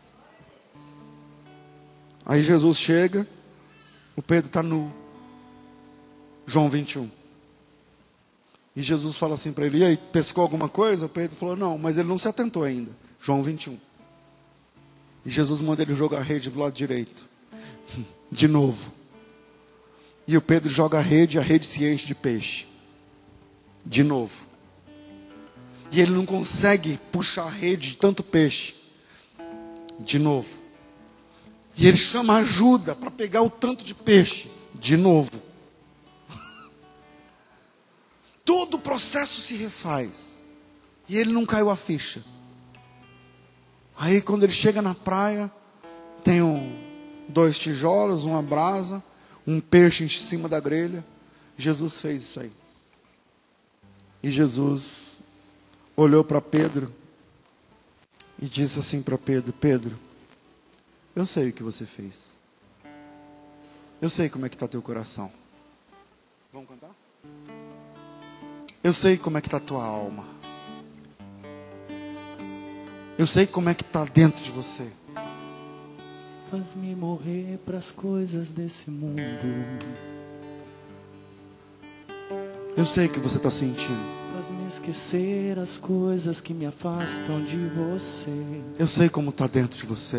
Aí Jesus chega, o Pedro está nu. João 21. E Jesus fala assim para ele: e aí, pescou alguma coisa? O Pedro falou: não, mas ele não se atentou ainda. João 21. E Jesus manda ele jogar a rede do lado direito. De novo. E o Pedro joga a rede se enche de peixe. De novo. E ele não consegue puxar a rede de tanto peixe. De novo. E ele chama ajuda para pegar o tanto de peixe. De novo. Todo o processo se refaz. E ele não caiu a ficha. Aí quando ele chega na praia, tem 2 tijolos, uma brasa, um peixe em cima da grelha. Jesus fez isso aí. E Jesus olhou para Pedro e disse assim para Pedro: Pedro, eu sei o que você fez. Eu sei como é que está teu coração. Vamos cantar? Eu sei como é que está a tua alma. Eu sei como é que está dentro de você. Faz-me morrer pras coisas desse mundo. Eu sei o que você está sentindo. Faz-me esquecer as coisas que me afastam de você. Eu sei como está dentro de você.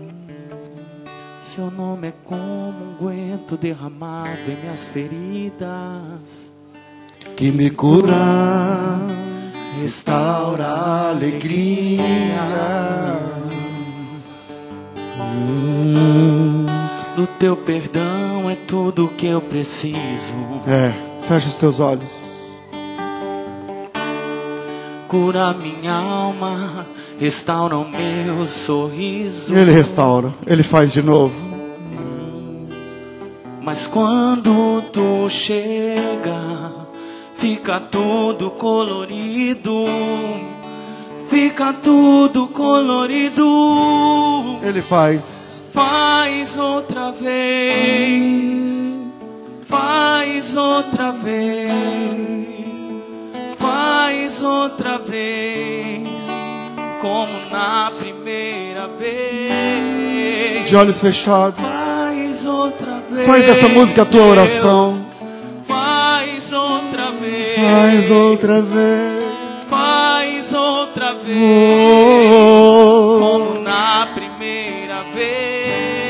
Seu nome é como unguento derramado em minhas feridas, Que me cura, restaura a alegria. do teu perdão é tudo que eu preciso. Fecha os teus olhos. Cura minha alma, restaura o meu sorriso. Ele restaura, Ele faz de novo. Mas quando tu chega, fica tudo colorido. Fica tudo colorido. Ele faz. Faz outra vez. Faz outra vez. Faz outra vez. Como na primeira vez. De olhos fechados. Faz outra vez. Faz dessa música a tua oração. Faz outra vez. Faz outra vez. Faz outra vez. Como na primeira vez.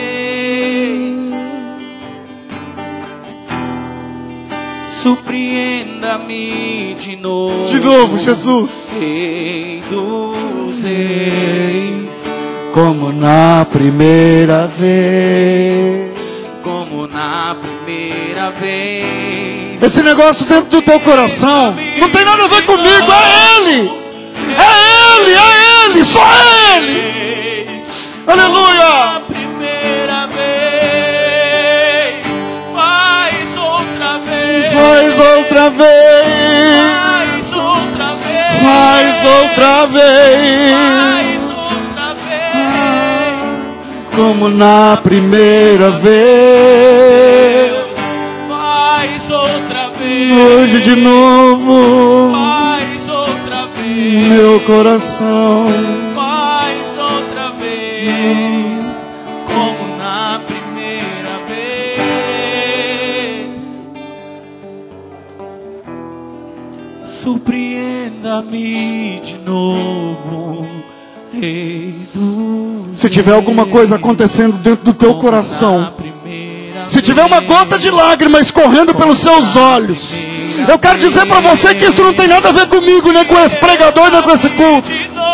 Surpreenda-me de novo. De novo, Jesus. Rei dos reis. Como na primeira vez. Como na primeira vez. Esse negócio dentro do teu coração não tem nada a ver comigo, é Ele. É Ele, é Ele, só Ele. Aleluia. Primeira vez. Faz outra vez. Faz outra vez. Faz outra vez. Faz outra vez. Faz outra vez. Como na primeira vez. Faz outra vez. Hoje de novo. Faz outra vez. Meu coração. Faz outra vez. Como na primeira vez. Surpreenda-me de novo, Rei dos Se tiver alguma coisa acontecendo dentro do teu coração, se tiver uma gota de lágrima escorrendo pelos seus olhos, eu quero dizer para você que isso não tem nada a ver comigo, nem com esse pregador, nem com esse culto.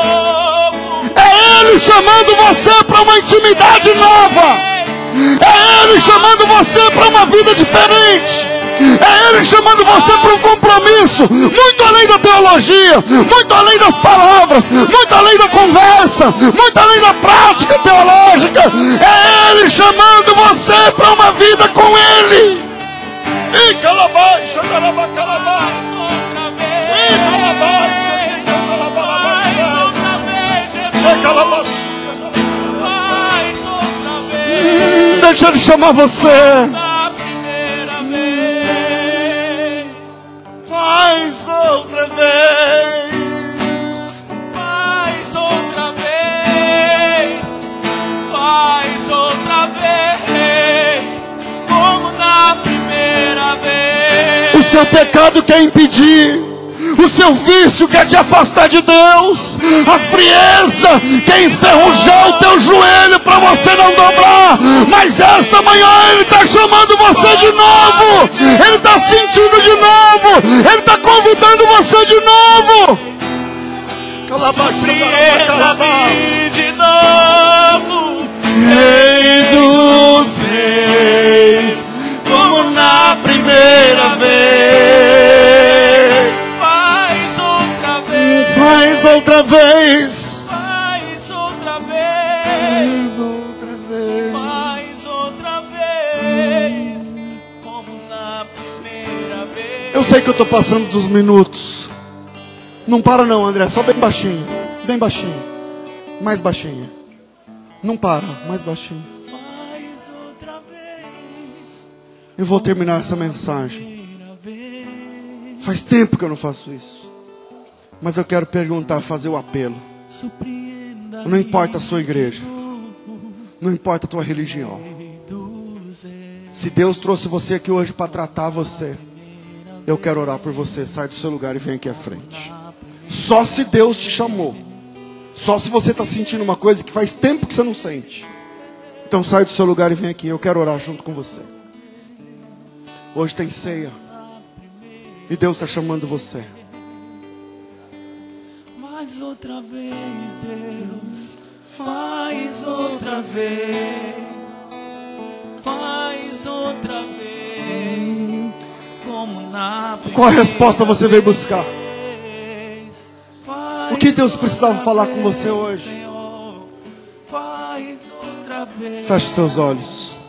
É Ele chamando você para uma intimidade nova. É Ele chamando você para uma vida diferente. É Ele chamando você para um compromisso muito além da teologia, muito além das palavras, muito além da conversa, muito além da prática teológica. É Ele chamando você para uma vida com Ele. E calabai, xandaraba, calabai. E calabai, calabai. Deixa Ele chamar você. Faz outra vez. Faz outra vez. Faz outra vez. Como na primeira vez. O seu pecado quer impedir. O seu vício quer te afastar de Deus. A frieza quer enferrujar o teu joelho para você não dobrar. Mas esta manhã Ele está chamando você de novo. Ele está sentindo de novo. Ele está convidando você de novo. Surpreenda-me de novo, Rei dos reis, como na primeira vez. Faz outra vez. Faz outra vez. Faz outra vez. Faz outra vez. Faz outra vez. Como na primeira vez. Eu sei que eu estou passando dos minutos. Não para não, André, só bem baixinho. Bem baixinho. Mais baixinho. Não para, mais baixinho. Faz outra vez. Eu vou terminar essa mensagem Faz tempo que eu não faço isso. Mas eu quero perguntar, fazer o apelo. Não importa a sua igreja. Não importa a tua religião. Se Deus trouxe você aqui hoje para tratar você, eu quero orar por você. Sai do seu lugar e vem aqui à frente. Só se Deus te chamou. Só se você está sentindo uma coisa que faz tempo que você não sente. Então sai do seu lugar e vem aqui. Eu quero orar junto com você. Hoje tem ceia. E Deus está chamando você. Faz outra vez, Deus. Faz outra vez. Faz outra vez. Como na primeira. Qual a resposta você veio buscar? O que Deus precisava falar com você hoje? Faz outra vez. Feche seus olhos.